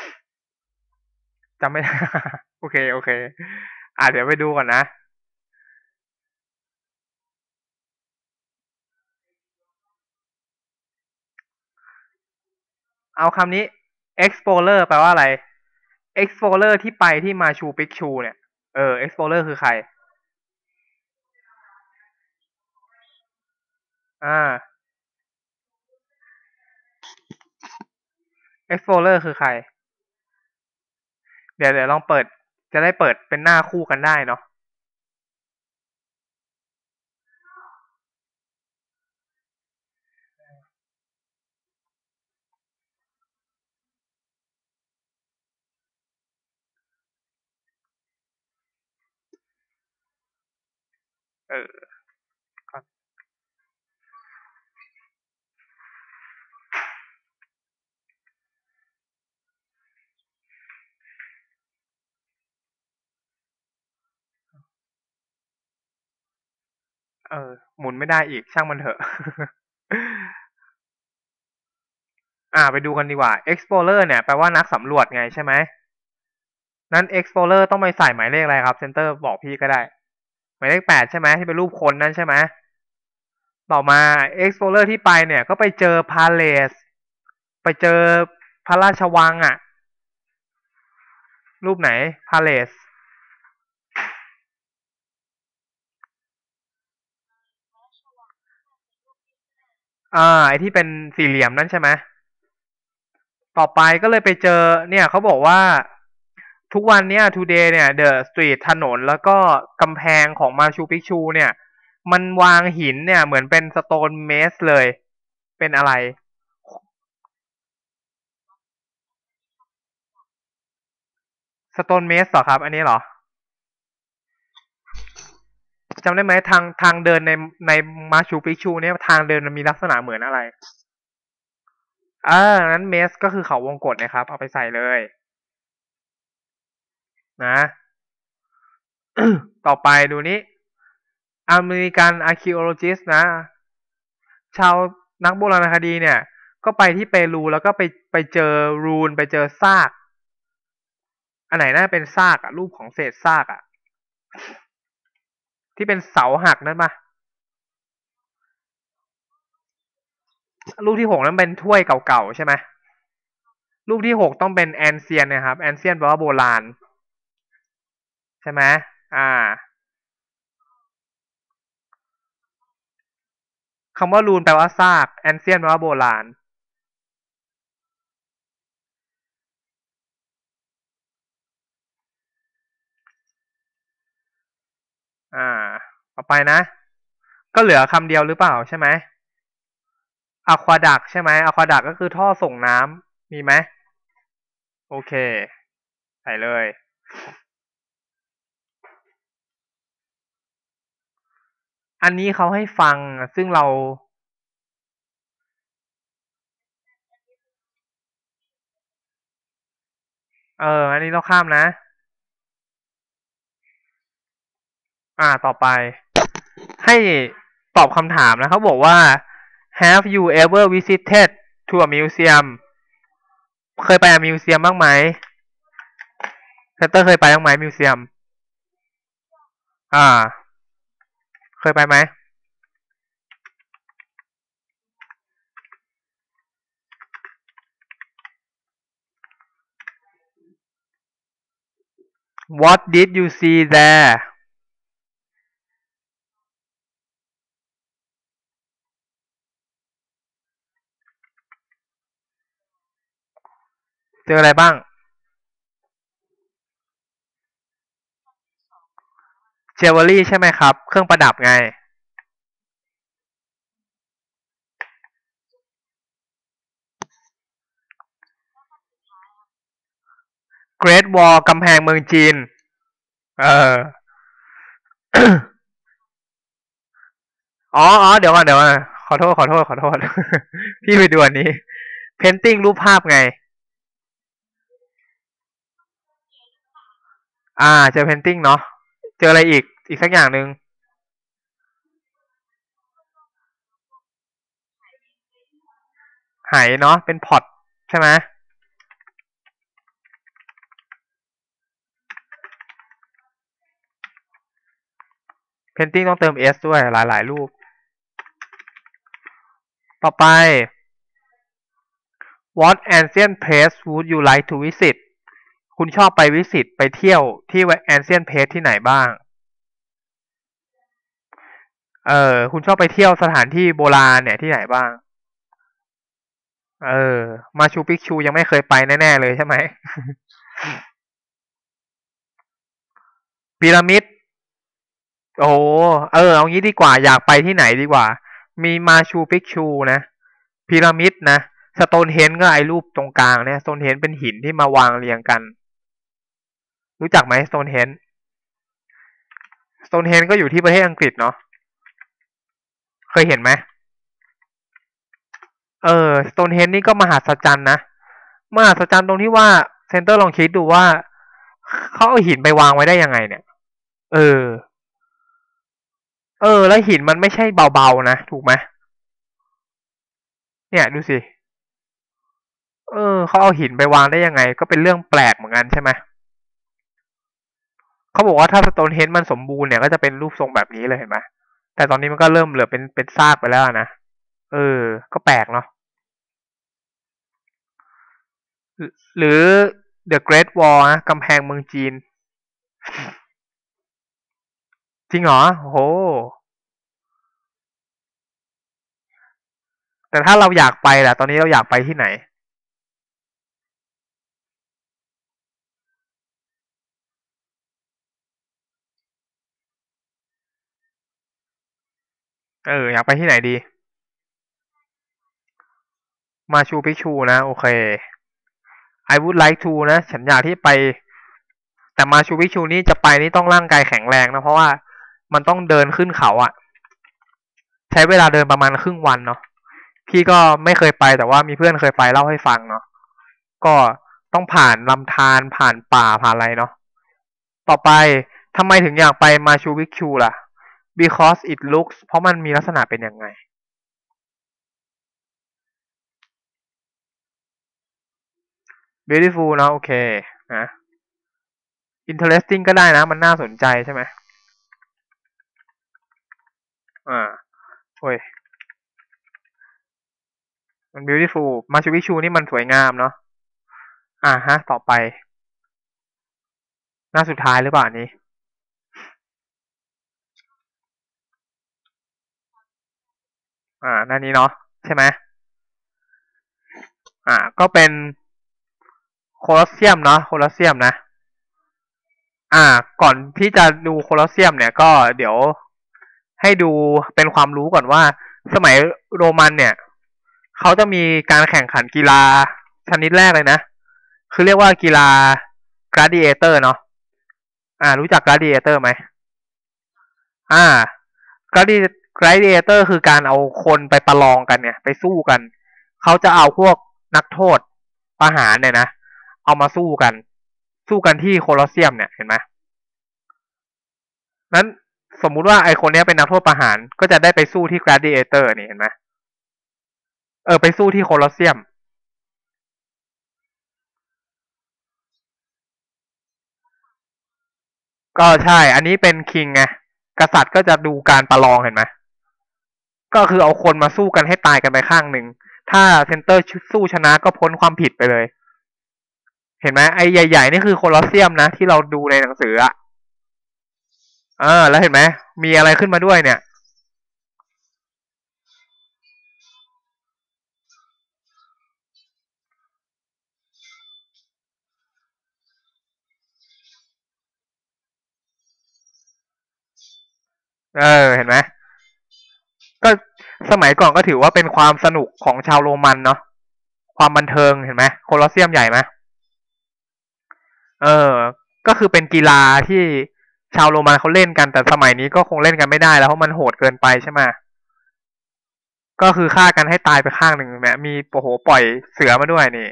[SPEAKER 1] จำไม่ได้ โอเคโอเคอ่าเดี๋ยวไปดูก่อนนะเอาคำนี้ explorer แปลว่าอะไร explorer ที่ไปที่มาชูปิกชูเนี่ยเออ explorer คือใครอ่า explorer คือใครเดี๋ยวเดี๋ยวลองเปิดจะได้เปิดเป็นหน้าคู่กันได้เนาะเออเออ หมุนไม่ได้อีกช่างมันเถอะ อ่าไปดูกันดีกว่า explorer เนี่ยแปลว่านักสำรวจไงใช่ไหมนั้น explorer ต้องไปใส่หมายเลขอะไรครับเซนเตอร์บอกพี่ก็ได้หมายเลขแปดใช่ไหมที่เป็นรูปคนนั่นใช่ไหมต่อมา explorer ที่ไปเนี่ยก็ไปเจอ palace ไปเจอพระราชวังอะรูปไหน palace อ่าไอที่เป็นสี่เหลี่ยมนั่นใช่ไหมต่อไปก็เลยไปเจอเนี่ยเขาบอกว่าทุกวันเนี่ย today เนี่ย the street ถนนแล้วก็กำแพงของมาชูปิกชูเนี่ยมันวางหินเนี่ยเหมือนเป็นสโตนเมสเลยเป็นอะไรสโตนเมสเหรอครับอันนี้เหรอจำได้ไหมทางทางเดินในในมาชูปิกชูเนี่ยทางเดินมันมีลักษณะเหมือนอะไรอ่านั้นเมสก็คือเขาวงกตนะครับเอาไปใส่เลยนะ ต่อไปดูนี้อเมริกันอาร์คิโอโลจิสนะชาวนักโบราณคดีเนี่ยก็ไปที่เปรูแล้วก็ไปไปเจอรูนไปเจอซากอันไหนน่าเป็นซากอะรูปของเศษซากอะที่เป็นเสาหักนั่นปะรูปที่หกนั้นเป็นถ้วยเก่าๆใช่ไหมรูปที่หกต้องเป็นแอนเซียนนะครับแอนเซียนแปลว่าโบราณใช่ไหมอ่าคำว่ารูนแปลว่าซากแอนเซียนแปลว่าโบราณอ่าต่อไปนะก็เหลือคำเดียวหรือเปล่าใช่ไหมอะควาดักใช่ไหมอะควาดักก็คือท่อส่งน้ำมีไหมโอเคใส่เลยอันนี้เขาให้ฟังซึ่งเราเอออันนี้เราข้ามนะอ่าต่อไปให้ตอบคำถามนะเขาบอกว่า Have you ever visited to a museum เคยไปมิวเซียมบ้างไหมเซนเตอร์เคยไปบ้างไหมมิวเซียมอ่าเคยไปไหม What did you see there เจออะไรบ้างเจวเวลรี่ใช่ไหมครับเครื่องประดับไง Great Wall กำแพงเมืองจีนเออ อ๋ออ๋อเดี๋ยวก่อนเดี๋ยวก่อนขอโทษขอโทษขอโทษพี่ไปดูอันนี้ Painting รูปภาพไงอ่าเจอ Painting เนาะเจออะไรอีกอีกสักอย่างหนึ่งไหเนาะเป็นพอตใช่ไหม Painting ต้องเติม S ด้วยหลายๆรูปต่อไป What ancient place would you like to visit คุณชอบไปวิสิตไปเที่ยวที่ ancient place ที่ไหนบ้างเออคุณชอบไปเที่ยวสถานที่โบราณเนี่ยที่ไหนบ้างเออมาชูปิกชูยังไม่เคยไปแน่ๆเลยใช่ไหมพีระมิดโอ้เออเอางี้ดีกว่าอยากไปที่ไหนดีกว่ามีมาชูปิกชูนะพีระมิดนะสโตนเฮนจ์ก็ไอรูปตรงกลางเนี่ยสโตนเฮนจ์เป็นหินที่มาวางเรียงกันรู้จักไหมสโตนเฮนจ์สโตนเฮนจ์ก็อยู่ที่ประเทศอังกฤษเนาะเคยเห็นไหมเออสโตนเฮนจ์นี่ก็มหัศจรรย์นะมหัศจรรย์ตรงที่ว่าเซนเตอร์ลองคิดดูว่าเขาเอาหินไปวางไว้ได้ยังไงเนี่ยเออเออแล้วหินมันไม่ใช่เบาๆนะถูกไหมเนี่ยดูสิเออเขาเอาหินไปวางได้ยังไงก็เป็นเรื่องแปลกเหมือนกันใช่ไหมเขาบอกว่าถ้าสโตนเฮนจ์มันสมบูรณ์เนี่ยก็จะเป็นรูปทรงแบบนี้เลยเห็นไหมแต่ตอนนี้มันก็เริ่มเหลือเป็นเป็นซากไปแล้วนะเออก็แปลกเนาะหรือ The Great Wall นะกำแพงเมืองจีนจริงเหรอโหแต่ถ้าเราอยากไปล่ะตอนนี้เราอยากไปที่ไหนเอออยากไปที่ไหนดีมาชูปิกชูนะโอเค I would like to นะฉันอยากที่ไปแต่มาชูปิกชูนี่จะไปนี่ต้องร่างกายแข็งแรงนะเพราะว่ามันต้องเดินขึ้นเขาอะใช้เวลาเดินประมาณครึ่งวันเนาะพี่ก็ไม่เคยไปแต่ว่ามีเพื่อนเคยไปเล่าให้ฟังเนาะก็ต้องผ่านลำธารผ่านป่าผ่านอะไรเนาะต่อไปทำไมถึงอยากไปมาชูปิกชูล่ะ because it looks เพราะมันมีลักษณะเป็นยังไง beautiful นะโอเคนะ interesting ก็ได้นะมันน่าสนใจใช่ไหมอ่าโอ้ยมัน beautiful มาชูปิกชูนี่มันสวยงามเนาะอ่าฮะต่อไปหน้าสุดท้ายหรือเปล่าอันนี้อ่าหน้านี้เนาะใช่ไหมอ่าก็เป็นโคลอสเซียมเนาะโคลอสเซียมนะอ่าก่อนที่จะดูโคลอสเซียมเนี่ยก็เดี๋ยวให้ดูเป็นความรู้ก่อนว่าสมัยโรมันเนี่ยเขาจะมีการแข่งขันกีฬาชนิดแรกเลยนะคือเรียกว่ากีฬา gladiator เนาะอ่ารู้จัก gladiator ไหมอ่า gladi- gladiator คือการเอาคนไปประลองกันเนี่ยไปสู้กันเขาจะเอาพวกนักโทษประหารเนี่ยนะเอามาสู้กันสู้กันที่โคลอสเซียมเนี่ยเห็นไหมนั้นสมมุติว่าไอคนเนี้ยเป็นนักโทษประหารก็จะได้ไปสู้ที่ gladiator นี่เห็นไหมเออไปสู้ที่โคลอสเซียมก็ใช่อันนี้เป็นคิงไงกษัตริย์ก็จะดูการประลองเห็นไหมก็คือเอาคนมาสู้กันให้ตายกันไปข้างหนึ่งถ้าเซนเตอร์สู้ชนะก็พ้นความผิดไปเลยเห็นไหมไอ้ใหญ่ๆนี่คือโคลอสเซียมนะที่เราดูในหนังสืออ่ะเออแล้วเห็นไหมมีอะไรขึ้นมาด้วยเนี่ยเออเห็นไหมก็สมัยก่อนก็ถือว่าเป็นความสนุกของชาวโรมันเนาะความบันเทิงเห็นไหมโคลอสเซียมใหญ่ไหมเออก็คือเป็นกีฬาที่ชาวโรมันเขาเล่นกันแต่สมัยนี้ก็คงเล่นกันไม่ได้แล้วเพราะมันโหดเกินไปใช่ไหมก็คือฆ่ากันให้ตายไปข้างหนึ่งแหมมีโอ้โหปล่อยเสือมาด้วยนี่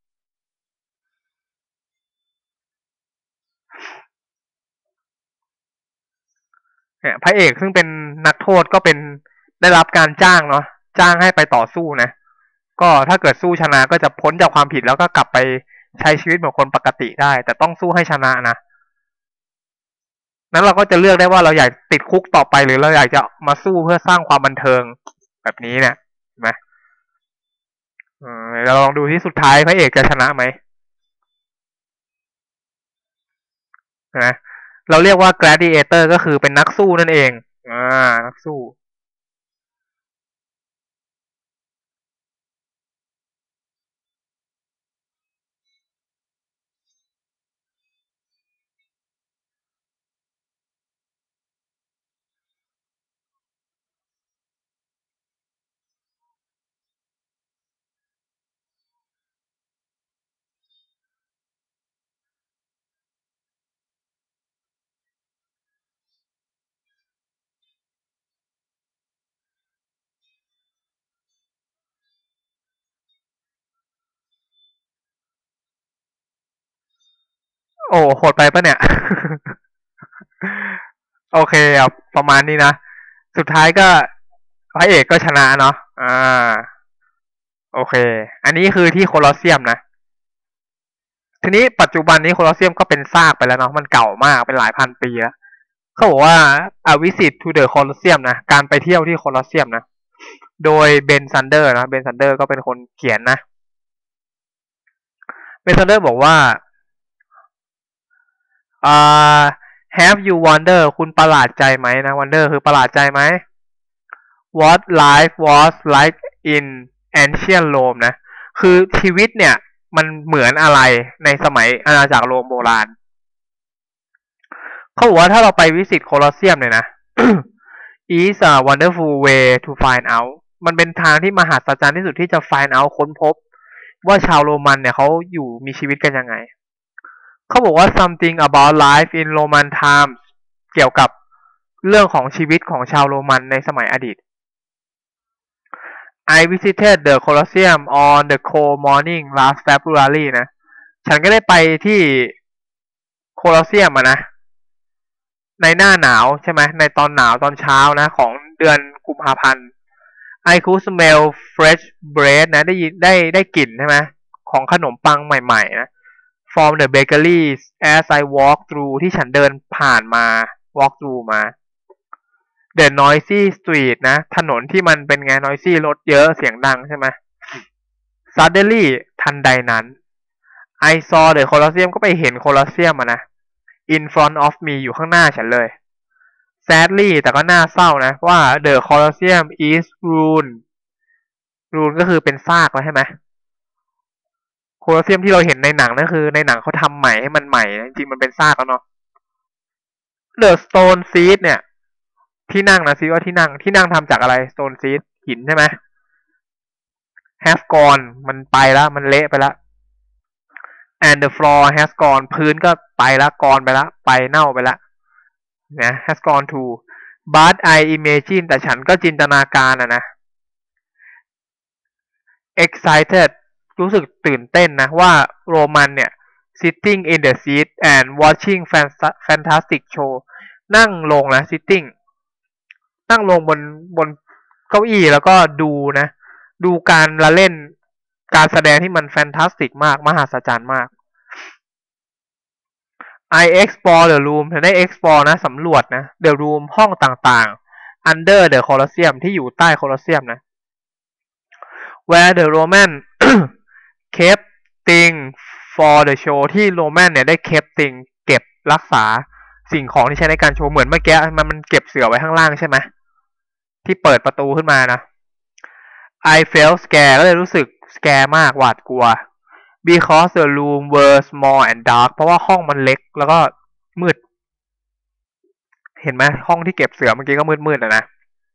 [SPEAKER 1] เนี่ยพระเอกซึ่งเป็นนักโทษก็เป็นได้รับการจ้างเนาะจ้างให้ไปต่อสู้นะก็ถ้าเกิดสู้ชนะก็จะพ้นจากความผิดแล้วก็กลับไปใช้ชีวิตเหมือนคนปกติได้แต่ต้องสู้ให้ชนะนะนั้นเราก็จะเลือกได้ว่าเราอยากติดคุกต่อไปหรือเราอยากจะมาสู้เพื่อสร้างความบันเทิงแบบนี้เนี่ยเห็นไหมเออเราลองดูที่สุดท้ายพระเอกจะชนะไหมนะเราเรียกว่า gladiator ก็คือเป็นนักสู้นั่นเองอ่านักสู้โอ้โหดไปปะเนี่ยโอเคครับประมาณนี้นะสุดท้ายก็พระเอกก็ชนะเนาะอ่าโอเคอันนี้คือที่โคลอสเซียมนะทีนี้ปัจจุบันนี้โคลอสเซียมก็เป็นซากไปแล้วเนาะมันเก่ามากเป็นหลายพันปีแล้วเขาบอกว่า a visit to the Colosseum นะการไปเที่ยวที่โคลอสเซียมนะโดยเบนซันเดอร์นะเบนซันเดอร์ก็เป็นคนเขียนนะเบนซันเดอร์บอกว่าอ่า have you wonder คุณประหลาดใจไหมนะ wonder คือประหลาดใจไหม what life was like in ancient Rome นะคือชีวิตเนี่ยมันเหมือนอะไรในสมัยอาณาจักรโรมโบราณเขาบอกว่าถ้าเราไปวิสิตโคลอสเซียมเนี่ยนะ is a wonderful way to find out มันเป็นทางที่มหัศจรรย์ที่สุดที่จะ find out ค้นพบว่าชาวโรมันเนี่ยเขาอยู่มีชีวิตกันยังไงเขาบอกว่า something about life in Roman times เกี่ยวกับเรื่องของชีวิตของชาวโรมันในสมัยอดีต I visited the Colosseum on the cold morning last February นะฉันก็ได้ไปที่โคลอสเซียมอะนะในหน้าหนาวใช่ไหมในตอนหนาวตอนเช้านะของเดือนกุมภาพันธ์ I could smell fresh bread นะได้ยินได้ได้กลิ่นใช่ไหมของขนมปังใหม่ๆนะ from the bakery as I walk through ที่ฉันเดินผ่านมา walk through มา the noisy street นะถนนที่มันเป็นไง noisy รถเยอะเสียงดังใช่ไหม suddenly ทันใดนั้น I saw the Colosseum ก็ไปเห็นโคลอสเซียมอะนะ in front of me อยู่ข้างหน้าฉันเลย sadly แต่ก็น่าเศร้านะว่า the Colosseum is ruined ruined ก็คือเป็นซากแล้วใช่ไหมโคลอสเซียมที่เราเห็นในหนังนั่นคือในหนังเขาทำใหม่ให้มันใหม่จริงๆมันเป็นซากแล้วเนาะ the stone seat เนี่ยที่นั่งนะซิว่าที่นั่งที่นั่งทำจากอะไร stone seat หินใช่ไหม have gone มันไปแล้วมันเละไปแล้ว and the floor has gone พื้นก็ไปแล้วกรไปแล้วไปเน่าไปแล้วนะ has gone to but I imagine แต่ฉันก็จินตนาการอะนะ excited รู้สึกตื่นเต้นนะว่าโรมันเนี่ย sitting in the seat and watching fantastic show นั่งลงนะ sitting นั่งลงบนบนเก้าอี้แล้วก็ดูนะดูการละเล่นการแสดงที่มันแฟนตาสติกมากมหัศจรรย์มาก I explore the room ฉันได้ explore นะสำรวจนะ the room ห้องต่างๆ under the Colosseum ที่อยู่ใต้โคลอสเซียมนะ where the Roman kept things for the show ที่โรแมนเนี่ยได้ kept things เก็บรักษาสิ่งของที่ใช้ในการโชว์เหมือนเมื่อกี้มันมันเก็บเสื่อไว้ข้างล่างใช่ไหมที่เปิดประตูขึ้นมานะ I felt scared ก็เลยรู้สึก scare มากหวาดกลัว because the room were small and dark เพราะว่าห้องมันเล็กแล้วก็มืดเห็นไหมห้องที่เก็บเสื่อเมื่อกี้ก็มืดๆนะนะ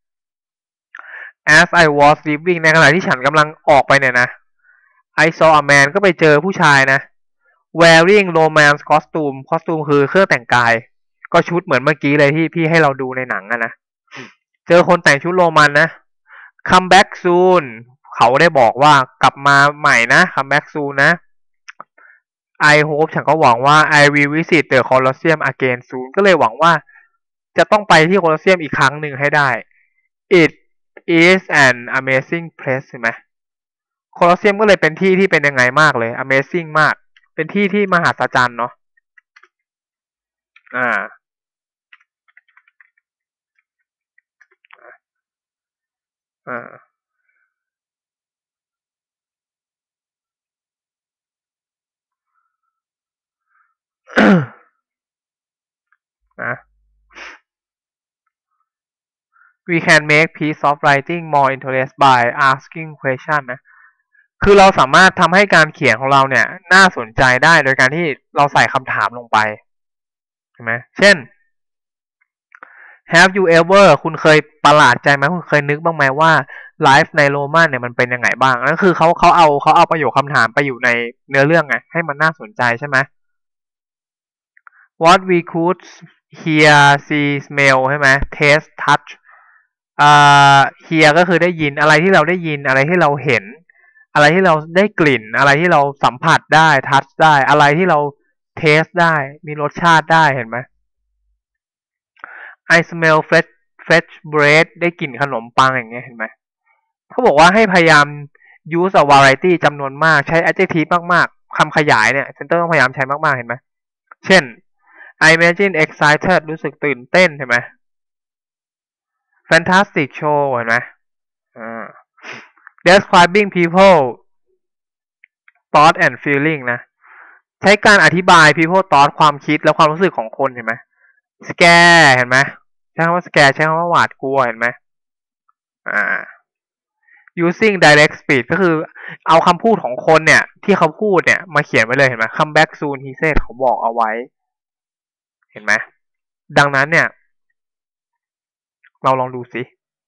[SPEAKER 1] as I was leaving ในขณะที่ฉันกำลังออกไปเนี่ยนะ I saw a man ก็ไปเจอผู้ชายนะ wearing romance costume costume คือเครื่องแต่งกายก็ชุดเหมือนเมื่อกี้เลยที่พี่ให้เราดูในหนังอะนะเจอคนแต่งชุดโรมันนะ come back soon เขาได้บอกว่ากลับมาใหม่นะ come back soon นะ I hope ฉันก็หวังว่า I will visit the Colosseum again soon ก็เลยหวังว่าจะต้องไปที่โคลอสเซียมอีกครั้งหนึ่งให้ได้ it is an amazing place ใช่ไหมโคลอสเซียมก็เลยเป็นที่ที่เป็นยังไงมากเลย amazing มากเป็นที่ที่มหัศจรรย์เนาะอ่าอ่านะ we can make piece of writing more interesting by asking question นะคือเราสามารถทำให้การเขียนของเราเนี่ยน่าสนใจได้โดยการที่เราใส่คำถามลงไปใช่ไหมเช่น have you ever คุณเคยประหลาดใจไหมคุณเคยนึกบ้างไหมว่าไลฟ์ในโรมันเนี่ยมันเป็นยังไงบ้างนั่นคือเขาเขาเอาเขาเอาประโยคคำถามไปอยู่ในเนื้อเรื่องไงให้มันน่าสนใจใช่ไหม what we could hear see smell ใช่ไหม taste touch อ่า hear ก็คือได้ยินอะไรที่เราได้ยินอะไรที่เราเห็นอะไรที่เราได้กลิ่นอะไรที่เราสัมผัสได้ touch ได้อะไรที่เรา taste ได้มีรสชาติได้เห็นไหม I smell fresh fresh bread ได้กลิ่นขนมปังอย่างเงี้ยเห็นไหมเขาบอกว่าให้พยายาม use a variety จำนวนมากใช้ adjective มากๆคำขยายเนี่ย center ต้องพยายามใช้มากๆเห็นไหมเช่น I imagine excited รู้สึกตื่นเต้นเห็นไหม fantastic show เห็นไหมอ่า describing people thought and feeling นะใช้การอธิบาย people thought ความคิดและความรู้สึกของคนเห็นไหม scare เห็นไหมใช้คำว่า scare ใช้คำว่าหวาดกลัวเห็นไหมอ่า using direct speech ก็คือเอาคำพูดของคนเนี่ยที่เขาพูดเนี่ยมาเขียนไว้เลยเห็นไหม come back soon he said เขาบอกเอาไว้เห็นไหมดังนั้นเนี่ยเราลองดูสิ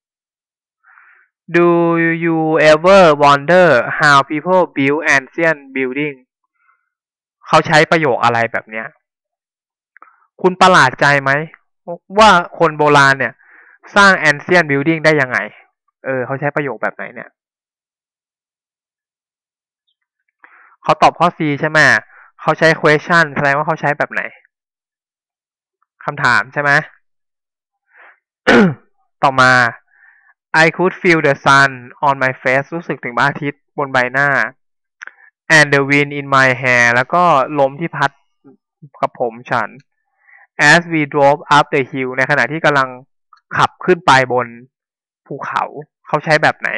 [SPEAKER 1] Do you ever wonder how people build ancient building เขาใช้ประโยคอะไรแบบเนี้ยคุณประหลาดใจไหมว่าคนโบราณเนี่ยสร้าง ancient building ได้ยังไงเออเขาใช้ประโยคแบบไหนเนี่ยเขาตอบข้อ C ใช่ไหมเขาใช้ question แสดงว่าเขาใช้แบบไหนคำถามใช่ไหม ต่อมา I could feel the sun on my face รู้สึกถึงพระอาทิตย์บนใบหน้า and the wind in my hair แล้วก็ลมที่พัดกับผมฉัน as we drove up the hill ในขณะที่กำลังขับขึ้นไปบนภูเขา เขาใช้แบบไหน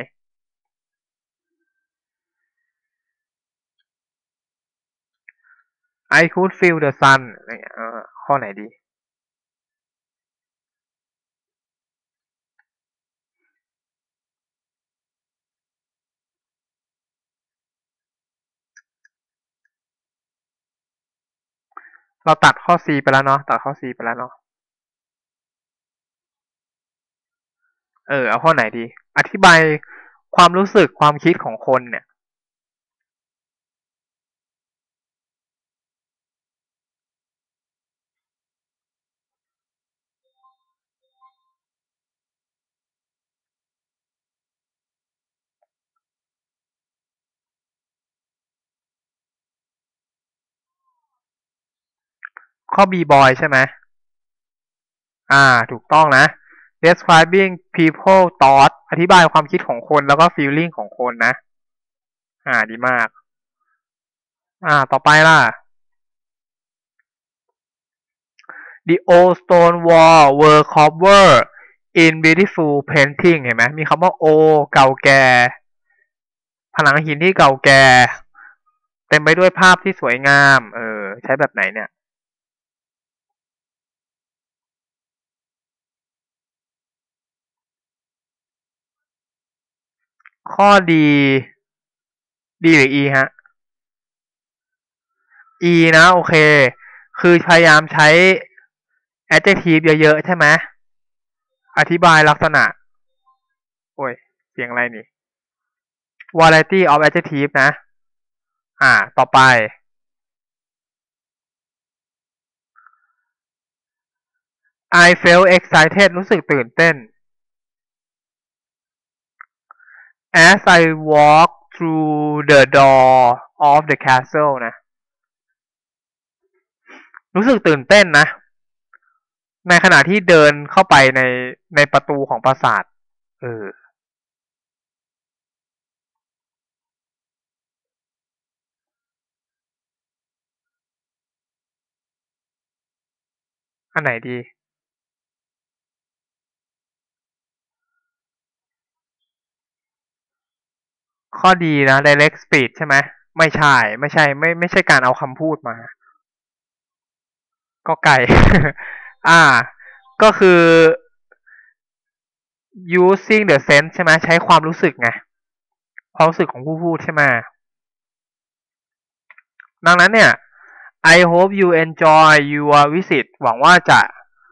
[SPEAKER 1] I could feel the sun อะไรเงี้ยข้อไหนดี เราตัดข้อ C ไปแล้วเนาะตัดข้อ C ไปแล้วเนาะเออเอาข้อไหนดี อธิบายความรู้สึกความคิดของคนเนี่ยข้อ B boy ใช่ไหมอ่าถูกต้องนะ describing people thought อธิบายความคิดของคนแล้วก็ feeling ของคนนะอ่าดีมากอ่าต่อไปล่ะ the old stone wall were covered in beautiful painting เห็นไหมมีคำว่า old เก่าแก่ผนังหินที่เก่าแก่เต็มไปด้วยภาพที่สวยงามเออใช้แบบไหนเนี่ยข้อดีดีหรือ E ฮะ E นะโอเคคือพยายามใช้ adjective เยอะๆใช่ไหมอธิบายลักษณะโอ้ยเสียงอะไรนี่ variety of adjective นะอ่าต่อไป I felt excited รู้สึกตื่นเต้น as I walked through the door of the castle นะรู้สึกตื่นเต้นนะในขณะที่เดินเข้าไปในในประตูของปราสาทเอออันไหนดีข้อดีนะ direct speech ใช่ไหมไม่ใช่ไม่ใช่ไม่ไม่ใช่การเอาคำพูดมาก็ไก่ อ่าก็คือ using the sense ใช่ไหมใช้ความรู้สึกไงความรู้สึกของผู้พูดใช่ไหมดังนั้นเนี่ย I hope you enjoy your visit หวังว่าจะ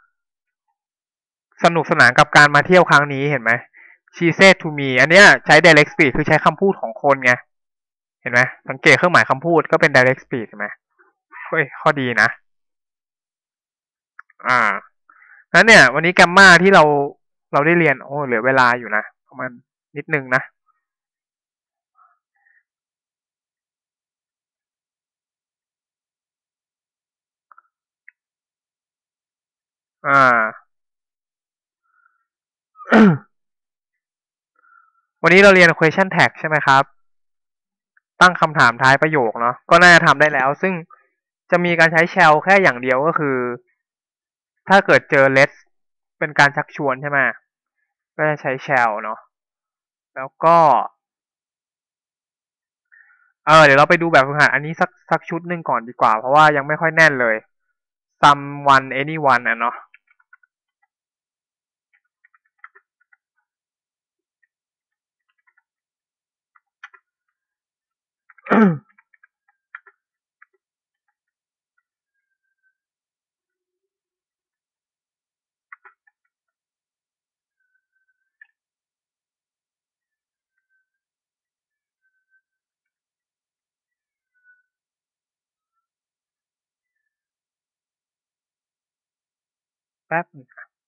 [SPEAKER 1] สนุกสนานกับการมาเที่ยวครั้งนี้เห็นไหม she said to me อันเนี้ยใช้ direct speech คือใช้คำพูดของคนไงเห็นไหมสังเกตเครื่องหมายคำพูดก็เป็น direct speech เห็นไหมเฮ้ยข้อดีนะอ่านั้นเนี่ยวันนี้แกมมาที่เราเราได้เรียนโอ้เหลือเวลาอยู่นะประมาณนิดนึงนะอ่าวันนี้เราเรียน question tag ใช่ไหมครับตั้งคำถามท้ายประโยคเนาะก็น่าจะทำได้แล้วซึ่งจะมีการใช้ shall แค่อย่างเดียวก็คือถ้าเกิดเจอ let's เป็นการชักชวนใช่ไหมก็จะใช้ shall เนาะแล้วก็เออเดี๋ยวเราไปดูแบบฝึกหัดอันนี้สักสักชุดหนึ่งก่อนดีกว่าเพราะว่ายังไม่ค่อยแน่นเลย someone anyone อ่ะเนาะ แป๊บนึง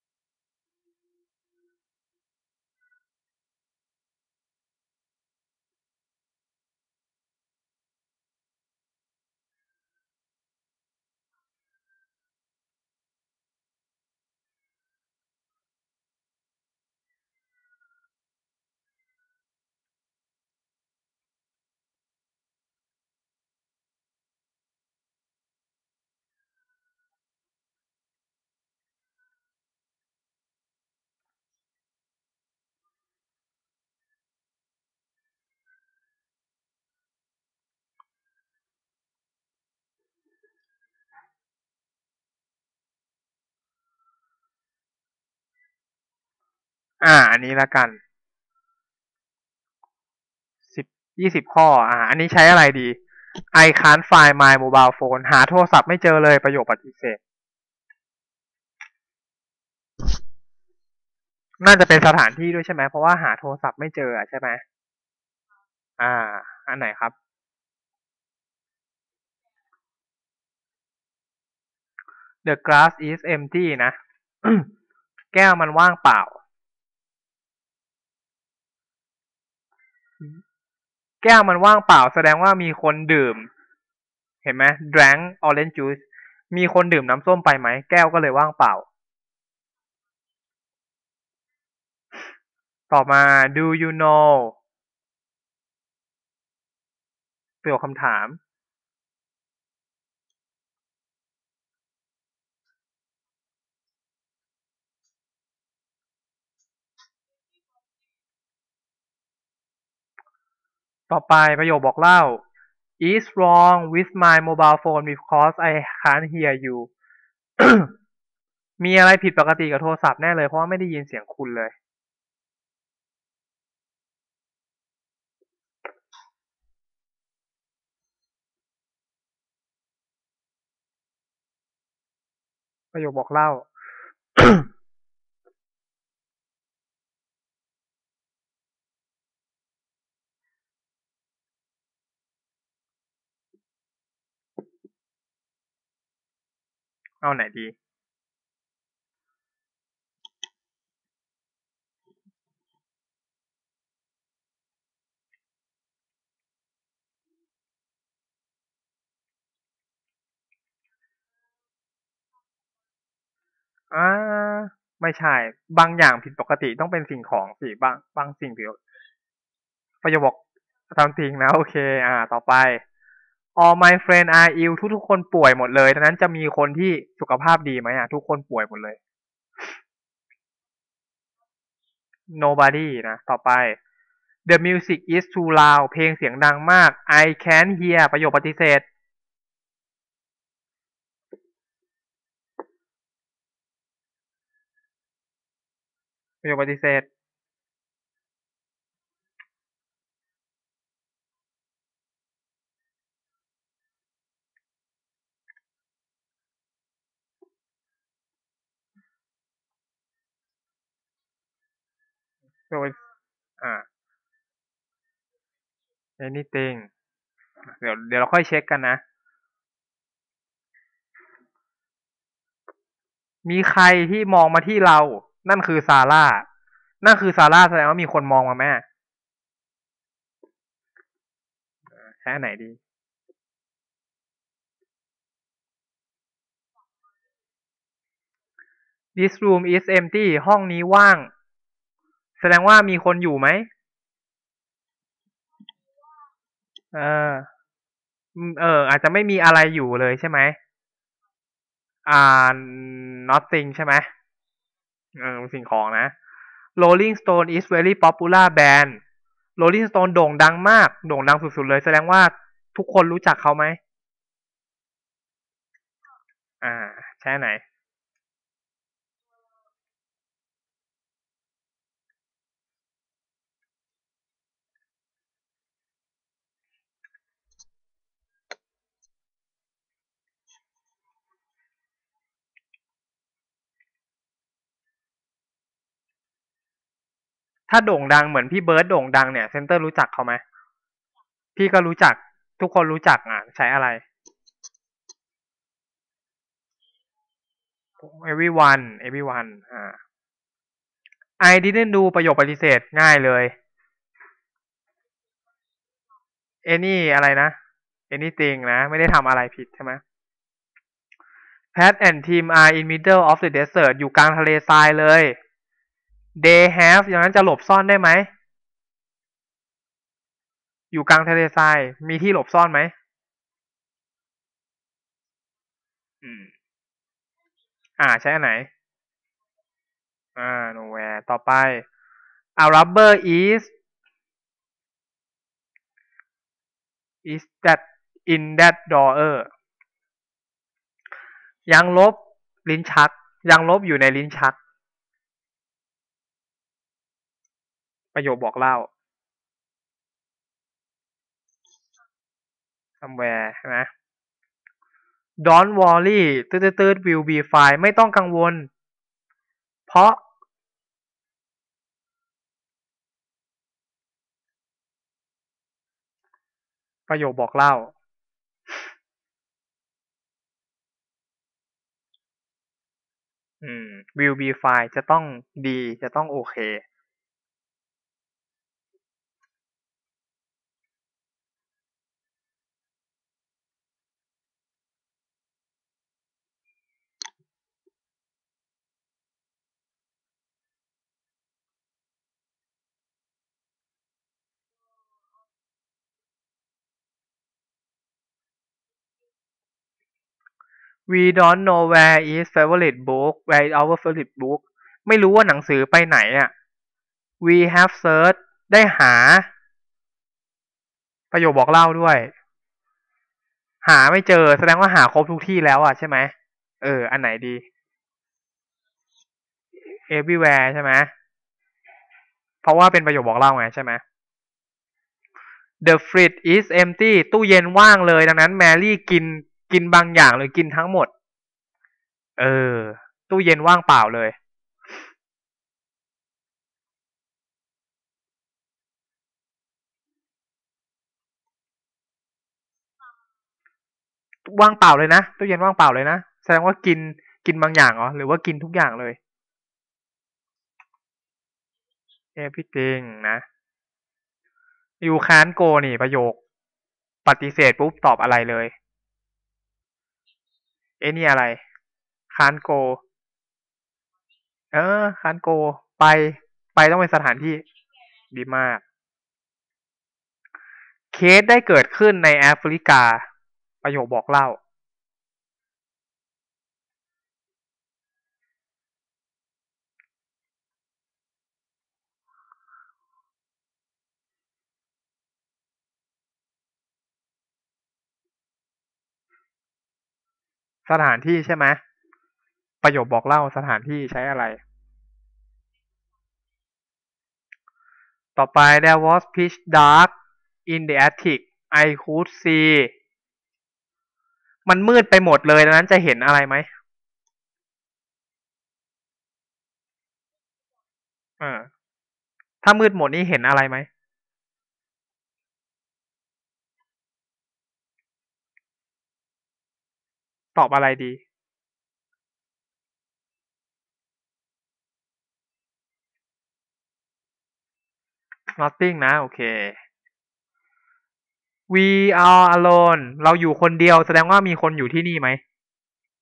[SPEAKER 1] อ่าอันนี้ละกันสิบยี่สิบข้ออ่าอันนี้ใช้อะไรดี I can't find my mobile phone หาโทรศัพท์ไม่เจอเลยประโยคปฏิเสธน่าจะเป็นสถานที่ด้วยใช่ไหมเพราะว่าหาโทรศัพท์ไม่เจอใช่ไหมอ่าอันไหนครับ The glass is empty นะ แก้วมันว่างเปล่าแก้วมันว่างเปล่าแสดงว่ามีคนดื่มเห็นไหม drank orange juice มีคนดื่มน้ำส้มไปไหมแก้วก็เลยว่างเปล่าต่อมา do you know ประโยคคำถามต่อไปประโยคบอกเล่า is wrong with my mobile phone because I can't hear you มีอะไรผิดปกติกับโทรศัพท์แน่เลยเพราะว่าไม่ได้ยินเสียงคุณเลยประโยคบอกเล่า เอาไหนดีอ่าไม่ใช่บางอย่างผิดปกติต้องเป็นสิ่งของสิบางบางสิ่งผิดประโยคบอกตามจริงนะโอเคอ่าต่อไป all my friend are ill ทุกทุกคนป่วยหมดเลยดังนั้นจะมีคนที่สุขภาพดีไหมอ่ะทุกคนป่วยหมดเลย nobody นะต่อไป the music is too loud เพลงเสียงดังมาก I can't hear ประโยคปฏิเสธประโยคปฏิเสธประโยคอ่า anything เดี๋ยวเดี๋ยวเราค่อยเช็คกันนะมีใครที่มองมาที่เรานั่นคือซาร่านั่นคือซาร่าแสดงว่ามีคนมองมาแม่ใช้อันไหนดี this room is empty ห้องนี้ว่างแสดงว่ามีคนอยู่ไหมเอออืมเอออาจจะไม่มีอะไรอยู่เลยใช่ไหมอ่า nothing ใช่ไหมเออสิ่งของนะ Rolling Stone is very popular band Rolling Stone โด่งดังมากโด่งดังสุดๆเลยแสดงว่าทุกคนรู้จักเขาไหมอ่าใช่ไหน ถ้าโด่งดังเหมือนพี่เบิร์ดโด่งดังเนี่ยเซนเตอร์รู้จักเขาไหมพี่ก็รู้จักทุกคนรู้จักอ่ะใช้อะไร everyone everyone อ่า I didn't do ประโยคปฏิเสธง่ายเลย any อะไรนะ anything นะไม่ได้ทำอะไรผิดใช่ไหม Pat and Tim are in middle of the desert อยู่กลางทะเลทรายเลย they have อย่างนั้นจะหลบซ่อนได้ไหมอยู่กลางทะเลทรายมีที่หลบซ่อนไหมอืมอ่าใช้อันไหนอ่า nowhere ต่อไป a rubber is is that in that drawer ยางลบลิ้นชักยางลบอยู่ในลิ้นชักประโยคบอกเล่า somewhere ใช่ไหม don't worry ตืดตืด will be fine ไม่ต้องกังวลเพราะประโยคบอกเล่าอืม will be fine จะต้องดีจะต้องโอเค we don't know where is favorite book where is our favorite book ไม่รู้ว่าหนังสือไปไหนอ่ะ we have searched ได้หาประโยคบอกเล่าด้วยหาไม่เจอแสดงว่าหาครบทุกที่แล้วอ่ะใช่ไหมเอออันไหนดี everywhere ใช่ไหมเพราะว่าเป็นประโยคบอกเล่าไงใช่ไหม the fridge is empty ตู้เย็นว่างเลยดังนั้นแมรี่กินกินบางอย่างหรือกินทั้งหมดเออตู้เย็นว่างเปล่าเลยว่างเปล่าเลยนะตู้เย็นว่างเปล่าเลยนะแสดงว่ากินกินบางอย่างเหรอหรือว่ากินทุกอย่างเลย everything นะ you can't go นี่ประโยคปฏิเสธปุ๊บตอบอะไรเลยเอ้นี่อะไร can't go เออ can't go ไปไปต้องเป็นสถานที่ดีมากเคสได้เกิดขึ้นในแอฟริกาประโยคบอกเล่าสถานที่ใช่ไหมประโยคบอกเล่าสถานที่ใช้อะไรต่อไป there was pitch dark in the attic I could see มันมืดไปหมดเลยดังนั้นจะเห็นอะไรไหมเออถ้ามืดหมดนี่เห็นอะไรไหมตอบอะไรดี nothing นะโอเค we are alone เราอยู่คนเดียวแสดงว่ามีคนอยู่ที่นี่ไหม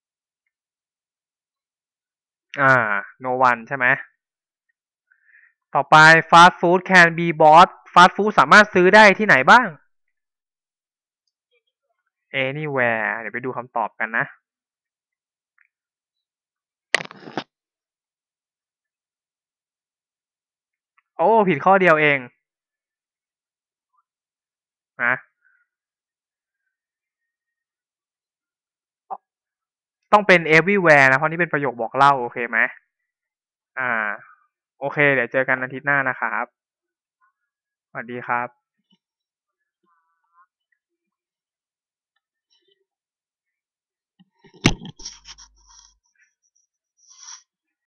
[SPEAKER 1] อ่า no one ใช่ไหมต่อไป fast food can be bought fast food สามารถซื้อได้ที่ไหนบ้าง anywhere เดี๋ยวไปดูคำตอบกันนะ โอ้ผิดข้อเดียวเองนะต้องเป็น everywhere นะเพราะนี่เป็นประโยคบอกเล่าโอเคไหมอ่าโอเคเดี๋ยวเจอกันอาทิตย์หน้านะครับสวัสดีครับ